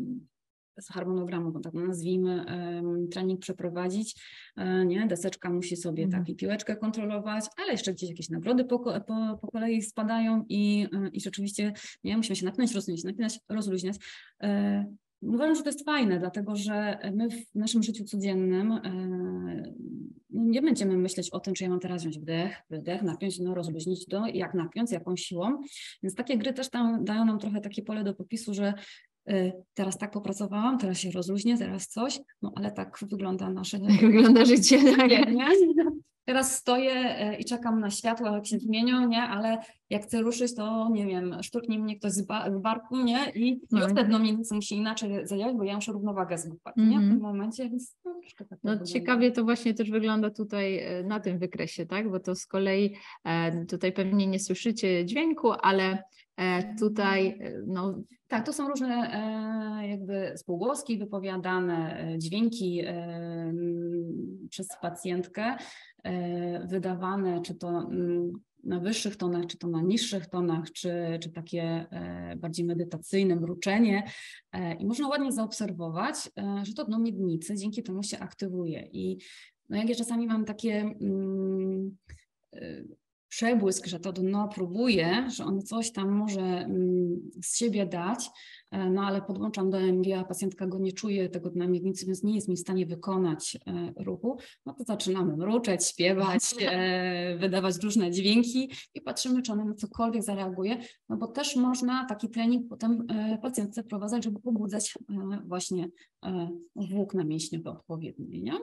z harmonogramu, bo tak nazwijmy, e, trening przeprowadzić. E, nie? Deseczka musi sobie mhm. tak i piłeczkę kontrolować, ale jeszcze gdzieś jakieś nagrody po, po, po kolei spadają i, e, i rzeczywiście nie, musimy się napinać, rozluźniać, napinać, rozluźniać. E, Uważam, że to jest fajne, dlatego że my w naszym życiu codziennym e, nie będziemy myśleć o tym, czy ja mam teraz wziąć wdech, wydech, napiąć, no rozluźnić to, jak napiąć, jaką siłą. Więc takie gry też tam dają nam trochę takie pole do popisu, że e, teraz tak popracowałam, teraz się rozluźnię, teraz coś, no ale tak wygląda nasze... Tak wygląda życie. Nie, nie? Teraz stoję i czekam na światła, jak się zmienią, nie? Ale jak chcę ruszyć, to nie wiem, szturknie mnie ktoś z, ba- z barku, nie? I, no. i wtedy mnie nic musi inaczej zadziałać, bo ja muszę równowagę złapać, mm-hmm. nie? W tym momencie, więc no, troszkę tak no ciekawie to właśnie też wygląda tutaj na tym wykresie, tak? Bo to z kolei e, tutaj pewnie nie słyszycie dźwięku, ale e, tutaj no... Tak, to są różne e, jakby spółgłoski wypowiadane, e, dźwięki e, przez pacjentkę, e, wydawane, czy to m, na wyższych tonach, czy to na niższych tonach, czy, czy takie e, bardziej medytacyjne mruczenie. E, I można ładnie zaobserwować, e, że to dno miednicy dzięki temu się aktywuje. I no jak ja czasami mam takie mm, e, przebłysk, że to dno próbuje, że on coś tam może mm, z siebie dać, e, no ale podłączam do E M G, a pacjentka go nie czuje, tego dna miednicy, więc nie jest mi w stanie wykonać e, ruchu, no to zaczynamy mruczeć, śpiewać, e, wydawać różne dźwięki i patrzymy, czy ona na cokolwiek zareaguje, no bo też można taki trening potem e, pacjentce wprowadzać, żeby pobudzać e, właśnie e, włókna mięśniowe odpowiednie, nie?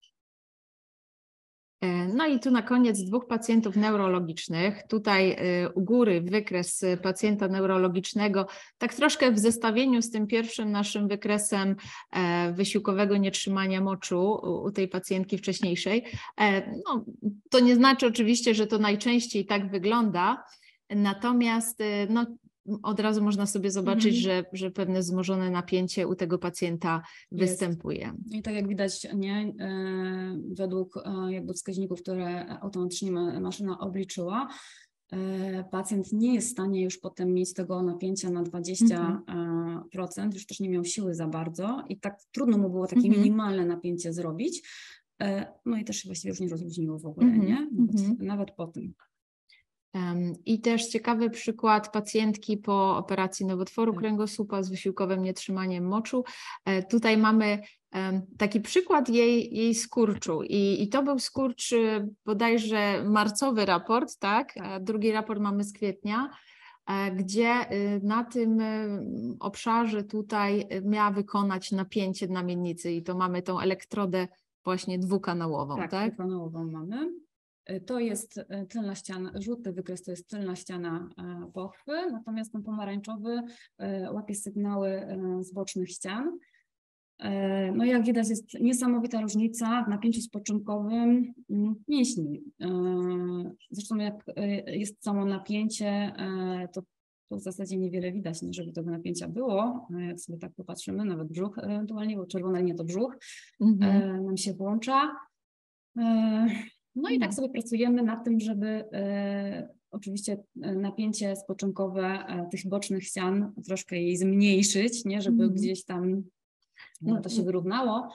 No i tu na koniec dwóch pacjentów neurologicznych. Tutaj u góry wykres pacjenta neurologicznego, tak troszkę w zestawieniu z tym pierwszym naszym wykresem wysiłkowego nietrzymania moczu u tej pacjentki wcześniejszej. No, to nie znaczy oczywiście, że to najczęściej tak wygląda, natomiast no, od razu można sobie zobaczyć, mm-hmm. że, że pewne wzmożone napięcie u tego pacjenta jest. Występuje. I tak jak widać, nie, e, według e, jakby wskaźników, które automatycznie maszyna obliczyła, e, pacjent nie jest w stanie już potem mieć tego napięcia na dwadzieścia procent, mm-hmm. już też nie miał siły za bardzo i tak trudno mu było takie mm-hmm. minimalne napięcie zrobić. E, no i też się właściwie już nie rozluźniło w ogóle, mm-hmm. nie? Nawet, mm-hmm. nawet po tym. I też ciekawy przykład pacjentki po operacji nowotworu kręgosłupa z wysiłkowym nietrzymaniem moczu. Tutaj mamy taki przykład jej, jej skurczu i, i to był skurcz bodajże marcowy raport, tak? A drugi raport mamy z kwietnia, gdzie na tym obszarze tutaj miała wykonać napięcie dna miednicy i to mamy tą elektrodę właśnie dwukanałową, tak? Tak, dwukanałową mamy. To jest tylna ściana, żółty wykres to jest tylna ściana pochwy, natomiast ten pomarańczowy łapie sygnały z bocznych ścian. No i jak widać jest niesamowita różnica w napięciu spoczynkowym mięśni. Zresztą jak jest samo napięcie, to, to w zasadzie niewiele widać, no żeby tego napięcia było. Jak sobie tak popatrzymy, nawet brzuch ewentualnie, bo czerwona linia to brzuch, mhm. nam się włącza. No i tak sobie pracujemy nad tym, żeby e, oczywiście napięcie spoczynkowe e, tych bocznych ścian troszkę jej zmniejszyć, nie, żeby mm. gdzieś tam no, to się wyrównało.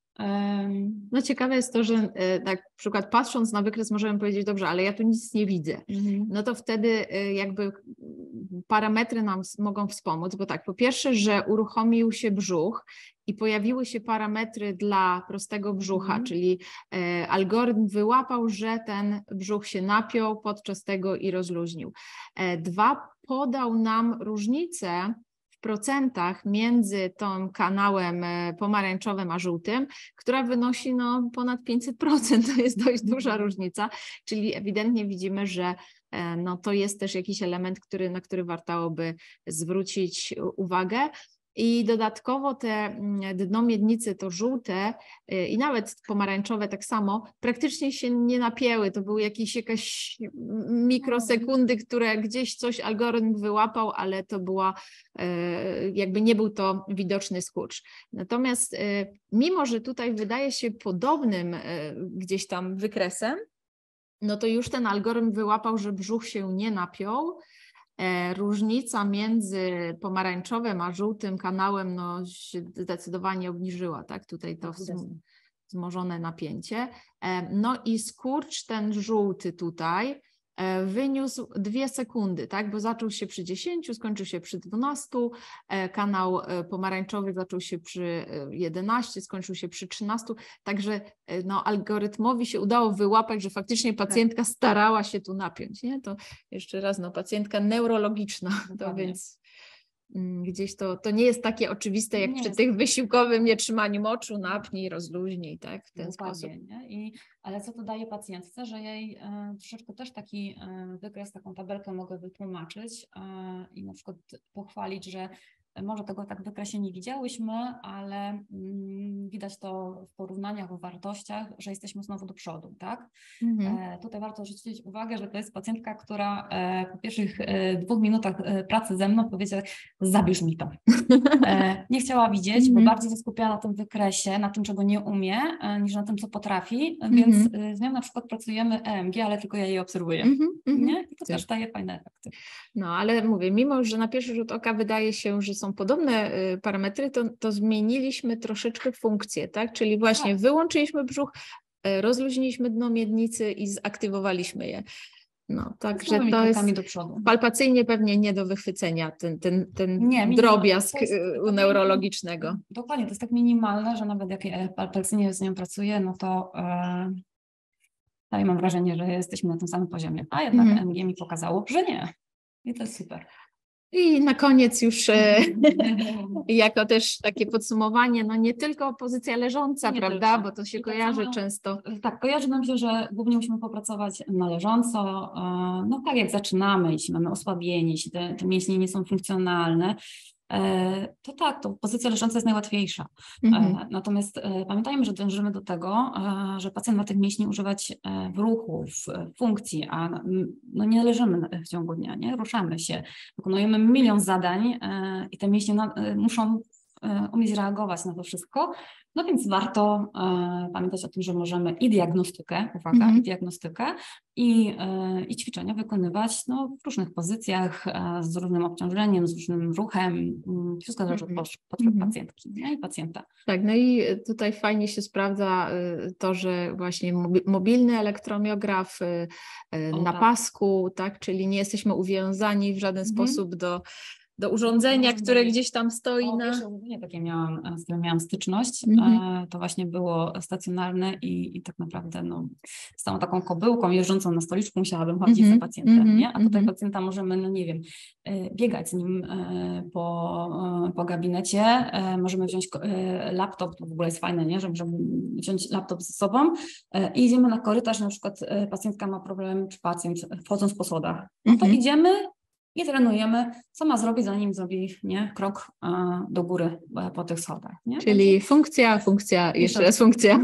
No ciekawe jest to, że tak na przykład patrząc na wykres możemy powiedzieć, dobrze, ale ja tu nic nie widzę. Mhm. No to wtedy jakby parametry nam mogą wspomóc, bo tak, po pierwsze, że uruchomił się brzuch i pojawiły się parametry dla prostego brzucha, mhm. czyli e, algorytm wyłapał, że ten brzuch się napiął podczas tego i rozluźnił. E, dwa, podał nam różnicę w procentach między tym kanałem pomarańczowym a żółtym, która wynosi no, ponad pięćset procent, to jest dość duża różnica, czyli ewidentnie widzimy, że no, to jest też jakiś element, który, na który wartałoby zwrócić uwagę. I dodatkowo te dno miednicy, to żółte i nawet pomarańczowe tak samo, praktycznie się nie napięły. To były jakieś jakaś mikrosekundy, które gdzieś coś algorytm wyłapał, ale to była, jakby nie był to widoczny skurcz. Natomiast mimo, że tutaj wydaje się podobnym gdzieś tam wykresem, no to już ten algorytm wyłapał, że brzuch się nie napiął. Różnica między pomarańczowym a żółtym kanałem no, się zdecydowanie obniżyła, tak? Tutaj to wzmożone napięcie. No i skurcz ten żółty tutaj wyniósł dwie sekundy, tak? Bo zaczął się przy dziesięciu, skończył się przy dwunastu, kanał pomarańczowy zaczął się przy jedenastu, skończył się przy trzynastu, także no, algorytmowi się udało wyłapać, że faktycznie pacjentka starała się tu napiąć, nie? To jeszcze raz, no pacjentka neurologiczna, to więc gdzieś to, to nie jest takie oczywiste jak nie przy jest. Tych wysiłkowym nietrzymaniu moczu, napnij, rozluźnij, tak, w ten Dokładnie, sposób. Nie? I, ale co to daje pacjentce, że jej e, troszeczkę też taki e, wykres, taką tabelkę mogę wytłumaczyć e, i na przykład pochwalić, że może tego tak w wykresie nie widziałyśmy, ale mm, widać to w porównaniach, w wartościach, że jesteśmy znowu do przodu, tak? Mhm. E, tutaj warto zwrócić uwagę, że to jest pacjentka, która e, po pierwszych e, dwóch minutach e, pracy ze mną powiedziała, zabierz mi to. E, nie chciała widzieć, mhm. bo bardziej się skupiała na tym wykresie, na tym, czego nie umie, e, niż na tym, co potrafi, mhm. więc e, z nią na przykład pracujemy E M G, ale tylko ja jej obserwuję. Mhm. Nie? I to też daje fajne efekty. No, ale mówię, mimo że na pierwszy rzut oka wydaje się, że są podobne parametry, to, to zmieniliśmy troszeczkę funkcję, tak? Czyli właśnie tak. wyłączyliśmy brzuch, rozluźniliśmy dno miednicy i zaktywowaliśmy je. No, także to jest do przodu. Palpacyjnie pewnie nie do wychwycenia ten, ten, ten nie, drobiazg jest, u neurologicznego. Dokładnie, to jest tak minimalne, że nawet jak palpacyjnie z nią pracuję, no to yy, ja mam wrażenie, że jesteśmy na tym samym poziomie, a jednak mm. E M G mi pokazało, że nie. I to jest super. I na koniec już e, jako też takie podsumowanie, no nie tylko pozycja leżąca, nie prawda, tylko. Bo to się I kojarzy tak, często. Tak, kojarzy nam się, że głównie musimy popracować na leżąco, no tak jak zaczynamy, jeśli mamy osłabienie, jeśli te, te mięśnie nie są funkcjonalne, to tak, to pozycja leżąca jest najłatwiejsza. Mhm. Natomiast pamiętajmy, że dążymy do tego, że pacjent ma tych mięśni używać w ruchu, w funkcji, a no nie leżymy w ciągu dnia, nie? Ruszamy się, wykonujemy milion zadań i te mięśnie muszą umieć reagować na to wszystko. No więc warto e, pamiętać o tym, że możemy i diagnostykę, uwaga, mm-hmm. i diagnostykę i, e, i ćwiczenia wykonywać no, w różnych pozycjach, e, z różnym obciążeniem, z różnym ruchem. Wszystko zależy mm-hmm. od potrzeb mm-hmm. pacjentki, nie? I pacjenta. Tak, no i tutaj fajnie się sprawdza to, że właśnie mobilny elektromiograf na tak. pasku, tak, czyli nie jesteśmy uwiązani w żaden mm-hmm. sposób do do urządzenia, które gdzieś tam stoi o, na... Pierwsze urządzenie takie miałam, z którym miałam styczność, mm-hmm. to właśnie było stacjonarne i, i tak naprawdę no, z tą taką kobyłką jeżdżącą na stoliczku musiałabym chodzić mm-hmm. za pacjentem, mm-hmm. nie? A tutaj mm-hmm. pacjenta możemy, no nie wiem, biegać z nim po, po gabinecie, możemy wziąć laptop, to w ogóle jest fajne, nie? Że możemy wziąć laptop ze sobą i idziemy na korytarz, na przykład pacjentka ma problem, czy pacjent wchodząc po schodach, no to mm-hmm. idziemy i trenujemy, co ma zrobić, zanim zrobi nie, krok a, do góry po tych schodach. Nie? Czyli funkcja, funkcja, jeszcze raz funkcja.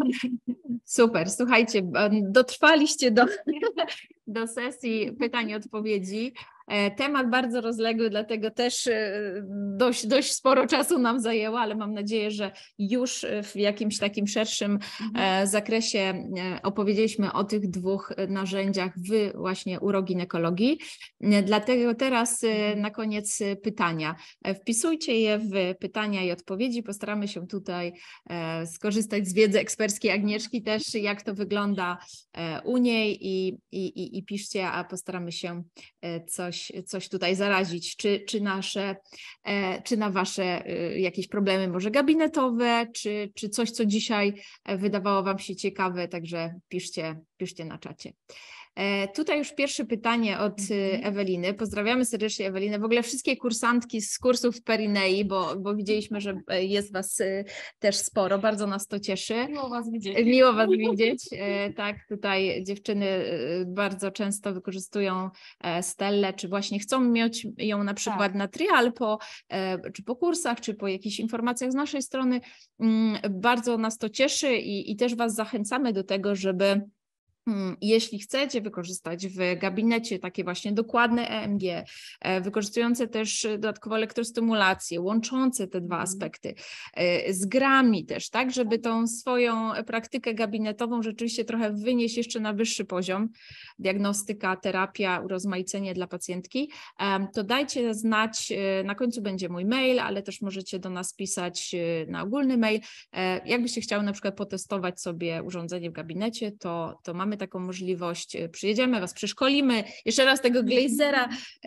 Super, słuchajcie, dotrwaliście do, do sesji pytań i odpowiedzi. Temat bardzo rozległy, dlatego też dość, dość sporo czasu nam zajęło, ale mam nadzieję, że już w jakimś takim szerszym mhm. zakresie opowiedzieliśmy o tych dwóch narzędziach w właśnie uroginekologii. Dlatego teraz mhm. na koniec pytania. Wpisujcie je w pytania i odpowiedzi. Postaramy się tutaj skorzystać z wiedzy eksperckiej Agnieszki też, jak to wygląda u niej i, i, i piszcie, a postaramy się coś, coś tutaj zarazić, czy, czy nasze, czy na wasze jakieś problemy może gabinetowe, czy, czy coś, co dzisiaj wydawało wam się ciekawe, także piszcie, piszcie na czacie. Tutaj już pierwsze pytanie od Eweliny. Pozdrawiamy serdecznie Ewelinę. W ogóle wszystkie kursantki z kursów Perinei, bo, bo widzieliśmy, że jest was też sporo. Bardzo nas to cieszy. Miło was widzieć. Miło was widzieć. Tak, tutaj dziewczyny bardzo często wykorzystują Stellę, czy właśnie chcą mieć ją na przykład tak. na trial, po, czy po kursach, czy po jakichś informacjach z naszej strony. Bardzo nas to cieszy i, i też was zachęcamy do tego, żeby jeśli chcecie wykorzystać w gabinecie takie właśnie dokładne E M G, wykorzystujące też dodatkowo elektrostymulację, łączące te dwa aspekty, z grami też, tak, żeby tą swoją praktykę gabinetową rzeczywiście trochę wynieść jeszcze na wyższy poziom, diagnostyka, terapia, urozmaicenie dla pacjentki, to dajcie znać, na końcu będzie mój mail, ale też możecie do nas pisać na ogólny mail. Jakbyście chciały na przykład potestować sobie urządzenie w gabinecie, to, to mamy taką możliwość, przyjedziemy, was przeszkolimy, jeszcze raz tego glazera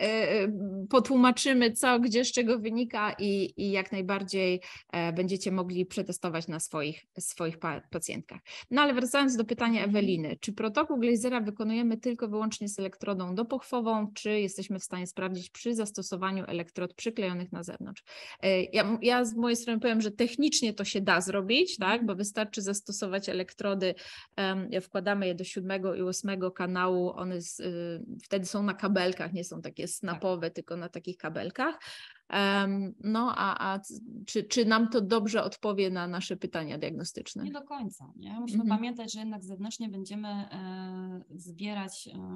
potłumaczymy, co, gdzie, z czego wynika i, i jak najbardziej będziecie mogli przetestować na swoich, swoich pacjentkach. No ale wracając do pytania Eweliny, czy protokół glazera wykonujemy tylko wyłącznie z elektrodą dopochwową, czy jesteśmy w stanie sprawdzić przy zastosowaniu elektrod przyklejonych na zewnątrz? Ja, ja z mojej strony powiem, że technicznie to się da zrobić, tak, bo wystarczy zastosować elektrody, um, wkładamy je do siódmego i ósmego kanału, one z, y, wtedy są na kabelkach, nie są takie snapowe, tak. tylko na takich kabelkach. Um, no a, a czy, czy nam to dobrze odpowie na nasze pytania diagnostyczne? Nie do końca. Nie? Musimy mhm. pamiętać, że jednak zewnętrznie będziemy e, zbierać e,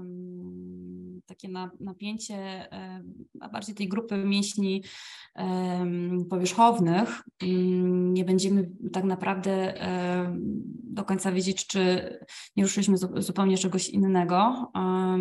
takie na, napięcie, e, a bardziej tej grupy mięśni e, powierzchownych. E, nie będziemy tak naprawdę e, do końca wiedzieć, czy nie ruszyliśmy zupełnie czegoś innego. E,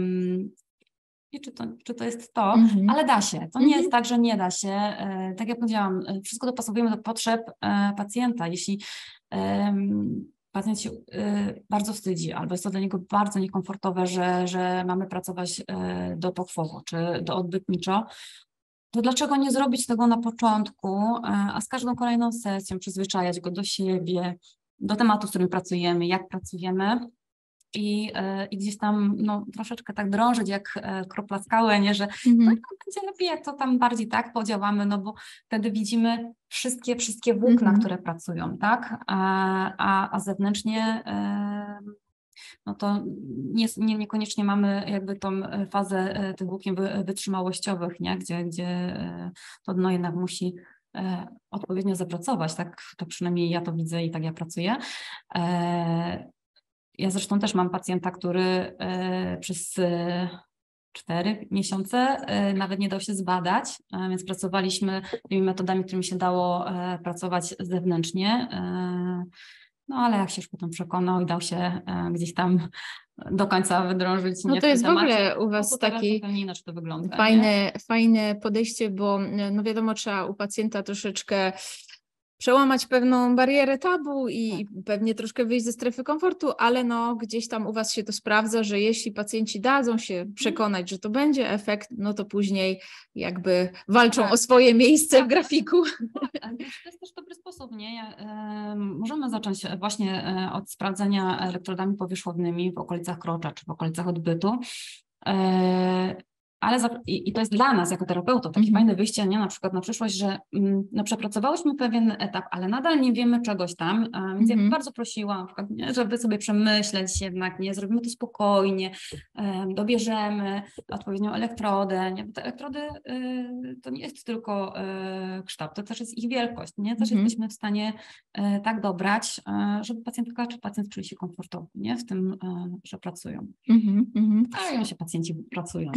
I czy to, czy to jest to, mm-hmm. ale da się. To nie mm-hmm. jest tak, że nie da się. E, tak jak powiedziałam, wszystko dopasowujemy do potrzeb e, pacjenta. Jeśli e, pacjent się e, bardzo wstydzi albo jest to dla niego bardzo niekomfortowe, że, że mamy pracować e, dopochwowo czy doodbytniczo, to dlaczego nie zrobić tego na początku, e, a z każdą kolejną sesją przyzwyczajać go do siebie, do tematu, z którym pracujemy, jak pracujemy. I, i gdzieś tam no, troszeczkę tak drążyć jak kropla skały, nie, że mm-hmm. no, będzie lepiej, jak to tam bardziej tak podziałamy, no bo wtedy widzimy wszystkie, wszystkie włókna, mm-hmm. które pracują, tak, a, a, a zewnętrznie no to nie, nie, niekoniecznie mamy jakby tą fazę tych włókien wytrzymałościowych, nie, gdzie, gdzie to dno jednak musi odpowiednio zapracować, tak, to przynajmniej ja to widzę i tak ja pracuję. Ja zresztą też mam pacjenta, który y, przez y, cztery miesiące y, nawet nie dał się zbadać, y, więc pracowaliśmy tymi metodami, którymi się dało y, pracować zewnętrznie. Y, no ale jak się już potem przekonał i dał się y, gdzieś tam do końca wydrążyć. No to jest w ogóle u was no taki inaczej to wygląda, fajne, fajne podejście, bo no wiadomo, trzeba u pacjenta troszeczkę przełamać pewną barierę tabu i tak. pewnie troszkę wyjść ze strefy komfortu, ale no gdzieś tam u was się to sprawdza, że jeśli pacjenci dadzą się przekonać, że to będzie efekt, no to później jakby walczą tak. o swoje miejsce tak. w grafiku. Tak, ale to jest też dobry sposób, nie? Ja, y, możemy zacząć właśnie y, od sprawdzenia elektrodami powierzchownymi w okolicach krocza czy w okolicach odbytu. Y, Ale za, i, i to jest dla nas jako terapeutów takie mm-hmm. fajne wyjście, nie? Na przykład na przyszłość, że no, przepracowałyśmy pewien etap, ale nadal nie wiemy czegoś tam, więc mm-hmm. ja bym bardzo prosiła, na przykład, nie, żeby sobie przemyśleć jednak, nie, zrobimy to spokojnie, um, dobierzemy odpowiednią elektrodę, nie? Bo te elektrody y, to nie jest tylko y, kształt, to też jest ich wielkość, nie? Też mm-hmm. jesteśmy w stanie y, tak dobrać, y, żeby pacjentka czy pacjent czuli się komfortowo, nie? W tym, y, że pracują. Mm-hmm. A ja się pacjenci pracują.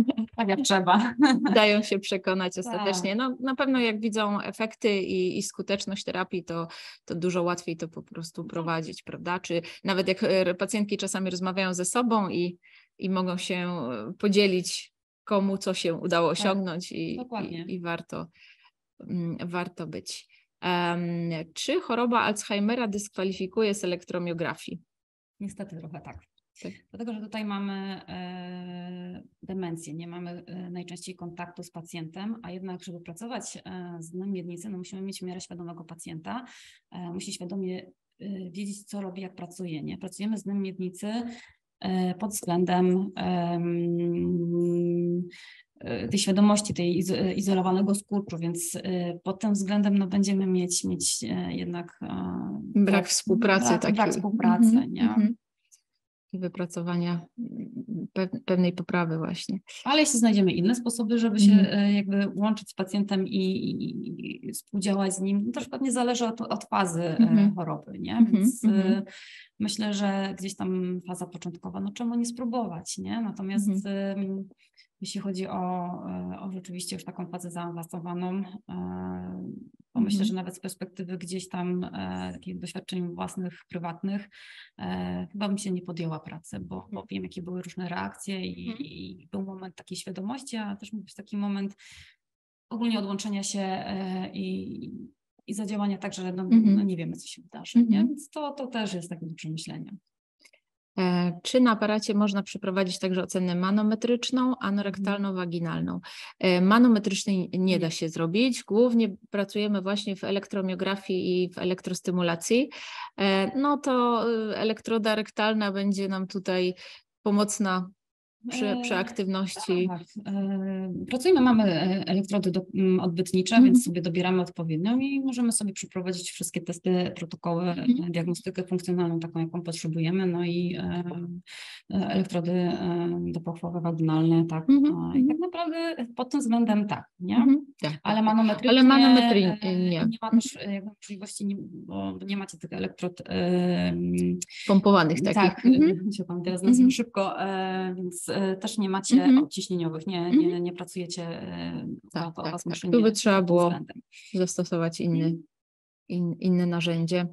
Tak jak trzeba. Dają się przekonać ostatecznie. No, na pewno jak widzą efekty i, i skuteczność terapii, to, to dużo łatwiej to po prostu prowadzić, prawda? Czy nawet jak pacjentki czasami rozmawiają ze sobą i, i mogą się podzielić, komu co się udało osiągnąć, tak, i, i, i warto, warto być. Um, czy choroba Alzheimera dyskwalifikuje z elektromiografii? Niestety trochę tak. Tak. Dlatego, że tutaj mamy e, demencję, nie mamy e, najczęściej kontaktu z pacjentem, a jednak, żeby pracować e, z dnem miednicy, no musimy mieć w miarę świadomego pacjenta, e, musi świadomie e, wiedzieć, co robi, jak pracuje. Nie? Pracujemy z dnem miednicy e, pod względem e, tej świadomości, tej iz, izolowanego skurczu, więc e, pod tym względem no, będziemy mieć, mieć e, jednak e, brak współpracy. Brak, takiej. brak współpracy, mm-hmm, nie? Mm-hmm. I wypracowania pewnej poprawy właśnie. Ale jeśli znajdziemy inne sposoby, żeby się mm. jakby łączyć z pacjentem i, i, i współdziałać z nim, to też pewnie zależy od, od fazy mm-hmm. choroby, nie? Mm-hmm. Więc mm-hmm. myślę, że gdzieś tam faza początkowa, no czemu nie spróbować, nie? Natomiast mm-hmm. jeśli chodzi o, o rzeczywiście już taką fazę zaawansowaną, to myślę, mm-hmm. że nawet z perspektywy gdzieś tam e, takich doświadczeń własnych, prywatnych, e, chyba bym się nie podjęła pracy, bo, bo wiem, jakie były różne reakcje i, mm-hmm. i był moment takiej świadomości, a też mógł być taki moment ogólnie odłączenia się e, i, i zadziałania tak, że no, mm-hmm. no nie wiemy, co się wydarzy. Mm-hmm. Nie? Więc to, to też jest takie do przemyślenia. Czy na aparacie można przeprowadzić także ocenę manometryczną, anorektalną, waginalną? Manometrycznej nie da się zrobić. Głównie pracujemy właśnie w elektromiografii i w elektrostymulacji. No to elektroda rektalna będzie nam tutaj pomocna przy, przy aktywności. Tak, pracujemy, mamy elektrody do, odbytnicze, mm. więc sobie dobieramy odpowiednią i możemy sobie przeprowadzić wszystkie testy, protokoły, mm. diagnostykę funkcjonalną, taką jaką potrzebujemy, no i elektrody dopochwowe, waginalne, tak. Mm. I tak naprawdę pod tym względem tak, nie? Mm. Tak, ale manometrycznie ale manometry nie. nie ma też jakby możliwości, nie, bo nie macie tych elektrod pompowanych takich. Tak, mm. się pan teraz nazywa mm. szybko, więc też nie macie mm-hmm. ciśnieniowych, nie, nie, nie pracujecie tak, o, o tak, was tak. maszynie. Tu by trzeba było zastosować inny, in, inne narzędzie.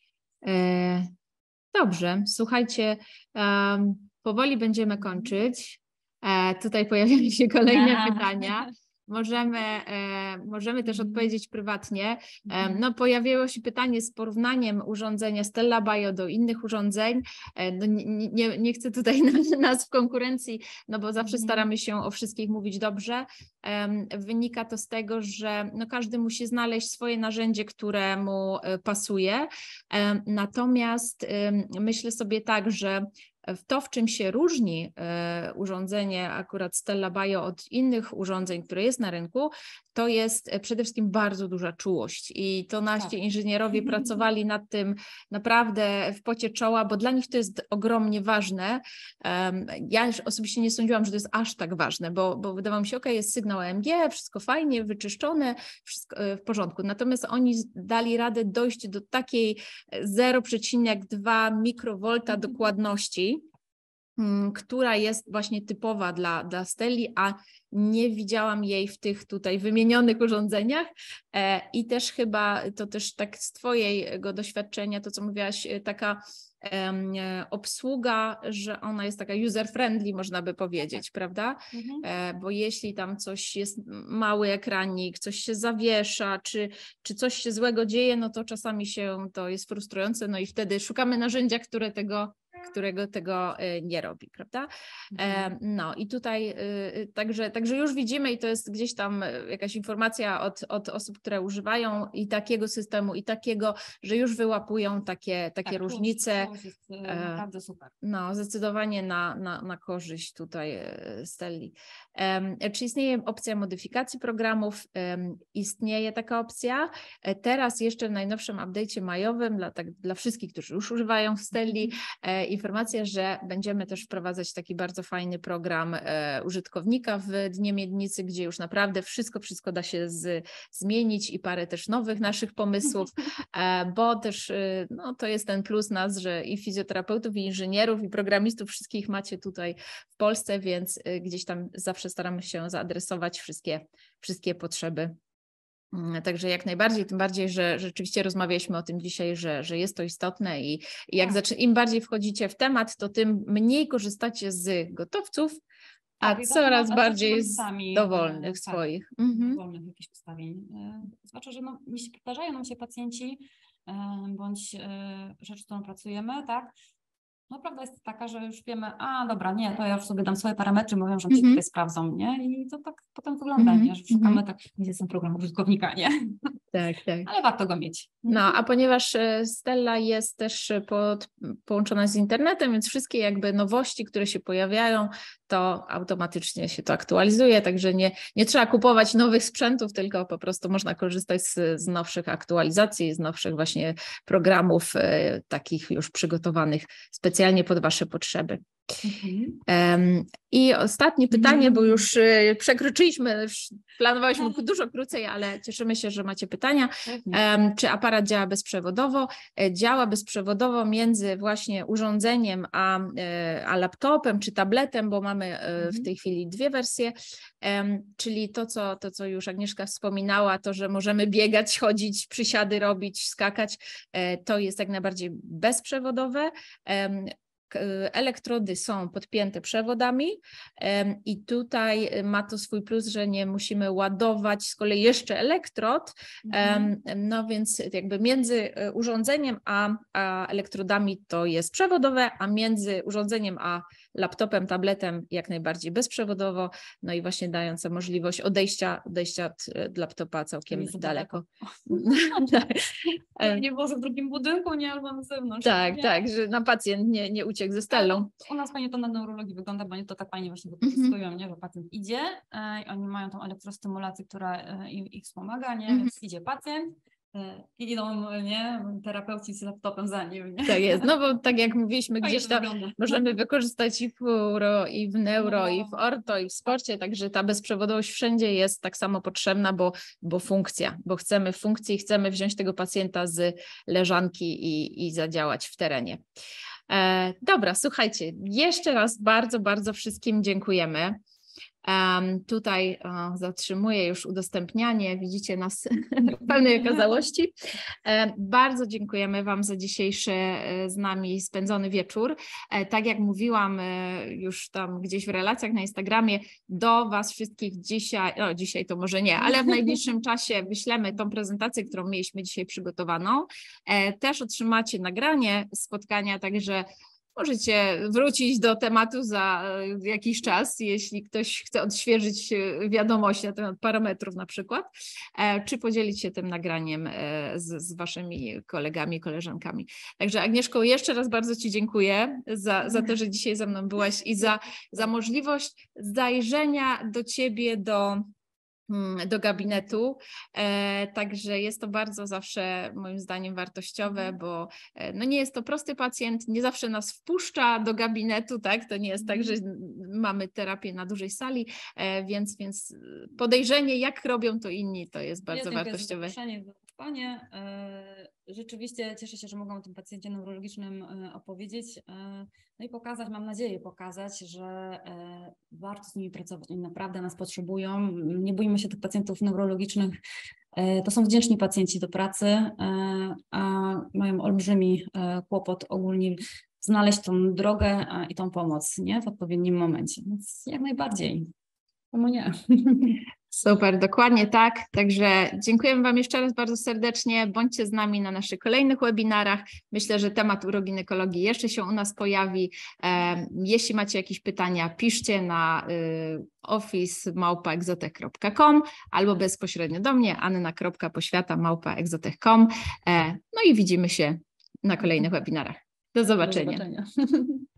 E, dobrze, słuchajcie, um, powoli będziemy kończyć. E, tutaj pojawiają się kolejne pytania. Możemy, e, możemy też odpowiedzieć prywatnie. E, no, pojawiło się pytanie z porównaniem urządzenia Stella Bio do innych urządzeń. E, no, nie, nie, nie chcę tutaj nas w konkurencji, no bo zawsze staramy się o wszystkich mówić dobrze. E, wynika to z tego, że no, każdy musi znaleźć swoje narzędzie, które mu pasuje. E, natomiast e, myślę sobie tak, że to, w czym się różni y, urządzenie akurat Stella Bio od innych urządzeń, które jest na rynku, to jest przede wszystkim bardzo duża czułość i to nasi tak. inżynierowie pracowali nad tym naprawdę w pocie czoła, bo dla nich to jest ogromnie ważne. Um, ja osobiście nie sądziłam, że to jest aż tak ważne, bo, bo wydawało mi się, ok, jest sygnał E M G, wszystko fajnie, wyczyszczone, wszystko w porządku. Natomiast oni dali radę dojść do takiej zero przecinek dwa mikrowolta dokładności, która jest właśnie typowa dla, dla Stelli, a nie widziałam jej w tych tutaj wymienionych urządzeniach e, i też chyba to też tak z twojego doświadczenia, to co mówiłaś, taka e, obsługa, że ona jest taka user-friendly, można by powiedzieć, prawda? Mhm. E, bo jeśli tam coś jest, mały ekranik, coś się zawiesza, czy, czy coś się złego dzieje, no to czasami się to jest frustrujące, no i wtedy szukamy narzędzia, które tego którego tego nie robi, prawda? Mhm. No i tutaj także, także już widzimy i to jest gdzieś tam jakaś informacja od, od osób, które używają i takiego systemu, i takiego, że już wyłapują takie, takie tak, różnice. To jest naprawdę super. No, zdecydowanie na, na, na korzyść tutaj Stelli. Czy istnieje opcja modyfikacji programów? Istnieje taka opcja. Teraz jeszcze w najnowszym update'cie majowym, dla, tak, dla wszystkich, którzy już używają Stelli, informację, że będziemy też wprowadzać taki bardzo fajny program e, użytkownika w Dnie Miednicy, gdzie już naprawdę wszystko, wszystko da się z, zmienić i parę też nowych naszych pomysłów, e, bo też e, no, to jest ten plus nas, że i fizjoterapeutów, i inżynierów, i programistów wszystkich macie tutaj w Polsce, więc e, gdzieś tam zawsze staramy się zaadresować wszystkie, wszystkie potrzeby. Także jak najbardziej, tym bardziej, że rzeczywiście rozmawialiśmy o tym dzisiaj, że, że jest to istotne i, i jak zaczy, im bardziej wchodzicie w temat, to tym mniej korzystacie z gotowców, a tak, coraz a bardziej z sami, dowolnych tak, swoich. Mhm. Mhm. Dowolnych jakichś ustawień. Zwłaszcza, że no, jeśli powtarzają nam się pacjenci, bądź rzecz, którą pracujemy, tak, no prawda jest taka, że już wiemy, a dobra, nie, to ja już sobie dam swoje parametry, mówią, że ci Mhm. tutaj sprawdzą, nie? I to tak potem wygląda, Mhm. nie? Że szukamy Mhm. tak, gdzie jest ten program użytkownika, nie? Tak, tak. Ale warto go mieć. No, a ponieważ e, Stella jest też pod, połączona z internetem, więc wszystkie jakby nowości, które się pojawiają, to automatycznie się to aktualizuje, także nie, nie trzeba kupować nowych sprzętów, tylko po prostu można korzystać z, z nowszych aktualizacji, z nowszych właśnie programów e, takich już przygotowanych specjalnie pod Wasze potrzeby. Mhm. Um, I ostatnie pytanie, bo już y, przekroczyliśmy, już planowaliśmy dużo krócej, ale cieszymy się, że macie pytania. Um, czy aparat działa bezprzewodowo? E, działa bezprzewodowo między właśnie urządzeniem a, e, a laptopem czy tabletem, bo mamy e, w tej chwili dwie wersje, um, czyli to co, to, co już Agnieszka wspominała, to, że możemy biegać, chodzić, przysiady robić, skakać, e, to jest jak najbardziej bezprzewodowe. Um, Elektrody są podpięte przewodami i tutaj ma to swój plus, że nie musimy ładować z kolei jeszcze elektrod, mhm. no więc jakby między urządzeniem a, a elektrodami to jest przewodowe, a między urządzeniem a laptopem, tabletem jak najbardziej bezprzewodowo, no i właśnie dające możliwość odejścia, odejścia od laptopa całkiem daleko. daleko. Nie było w drugim budynku, nie, albo na zewnątrz. Tak, nie. tak, że na pacjent nie, nie uciekł ze Stellą. U nas fajnie to na neurologii wygląda, bo oni to tak fajnie właśnie wykorzystują, mm-hmm. nie, że pacjent idzie e, i oni mają tą elektrostymulację, która e, im ich wspomaga, nie, mm-hmm. więc idzie pacjent e, i idą, nie, terapeuci z laptopem za nim. Nie? Tak jest, no bo tak jak mówiliśmy, fajnie gdzieś tam wygląda. Możemy wykorzystać i w uro, i w neuro, no. i w orto, i w sporcie, także ta bezprzewodowość wszędzie jest tak samo potrzebna, bo, bo funkcja, bo chcemy funkcji, chcemy wziąć tego pacjenta z leżanki i, i zadziałać w terenie. E, dobra, słuchajcie, jeszcze raz bardzo, bardzo wszystkim dziękujemy. Um, tutaj o, zatrzymuję już udostępnianie, widzicie nas w pełnej okazałości. E, bardzo dziękujemy Wam za dzisiejszy e, z nami spędzony wieczór. E, tak jak mówiłam e, już tam gdzieś w relacjach na Instagramie, do Was wszystkich dzisiaj, no dzisiaj to może nie, ale w najbliższym czasie wyślemy tą prezentację, którą mieliśmy dzisiaj przygotowaną. E, też otrzymacie nagranie spotkania, także możecie wrócić do tematu za jakiś czas, jeśli ktoś chce odświeżyć wiadomości na temat parametrów na przykład, czy podzielić się tym nagraniem z, z Waszymi kolegami, koleżankami. Także Agnieszko, jeszcze raz bardzo Ci dziękuję za, za to, że dzisiaj ze mną byłaś i za, za możliwość zajrzenia do Ciebie, do do gabinetu, e, także jest to bardzo zawsze moim zdaniem wartościowe, bo e, no nie jest to prosty pacjent, nie zawsze nas wpuszcza do gabinetu, tak, to nie jest tak, że mamy terapię na dużej sali, e, więc, więc podejrzenie, jak robią to inni, to jest bardzo ja wartościowe. Panie, rzeczywiście cieszę się, że mogłam o tym pacjencie neurologicznym opowiedzieć, no i pokazać, mam nadzieję pokazać, że warto z nimi pracować, oni naprawdę nas potrzebują, nie boimy się tych pacjentów neurologicznych, to są wdzięczni pacjenci do pracy, a mają olbrzymi kłopot ogólnie znaleźć tą drogę i tą pomoc, nie, w odpowiednim momencie, więc jak najbardziej, czemu nie? Super, dokładnie tak. Także dziękujemy Wam jeszcze raz bardzo serdecznie. Bądźcie z nami na naszych kolejnych webinarach. Myślę, że temat uroginekologii jeszcze się u nas pojawi. Jeśli macie jakieś pytania, piszcie na office małpa egzotech kropka com albo bezpośrednio do mnie anna kropka poświata małpa egzotech kropka com. No i widzimy się na kolejnych webinarach. Do zobaczenia. Do zobaczenia.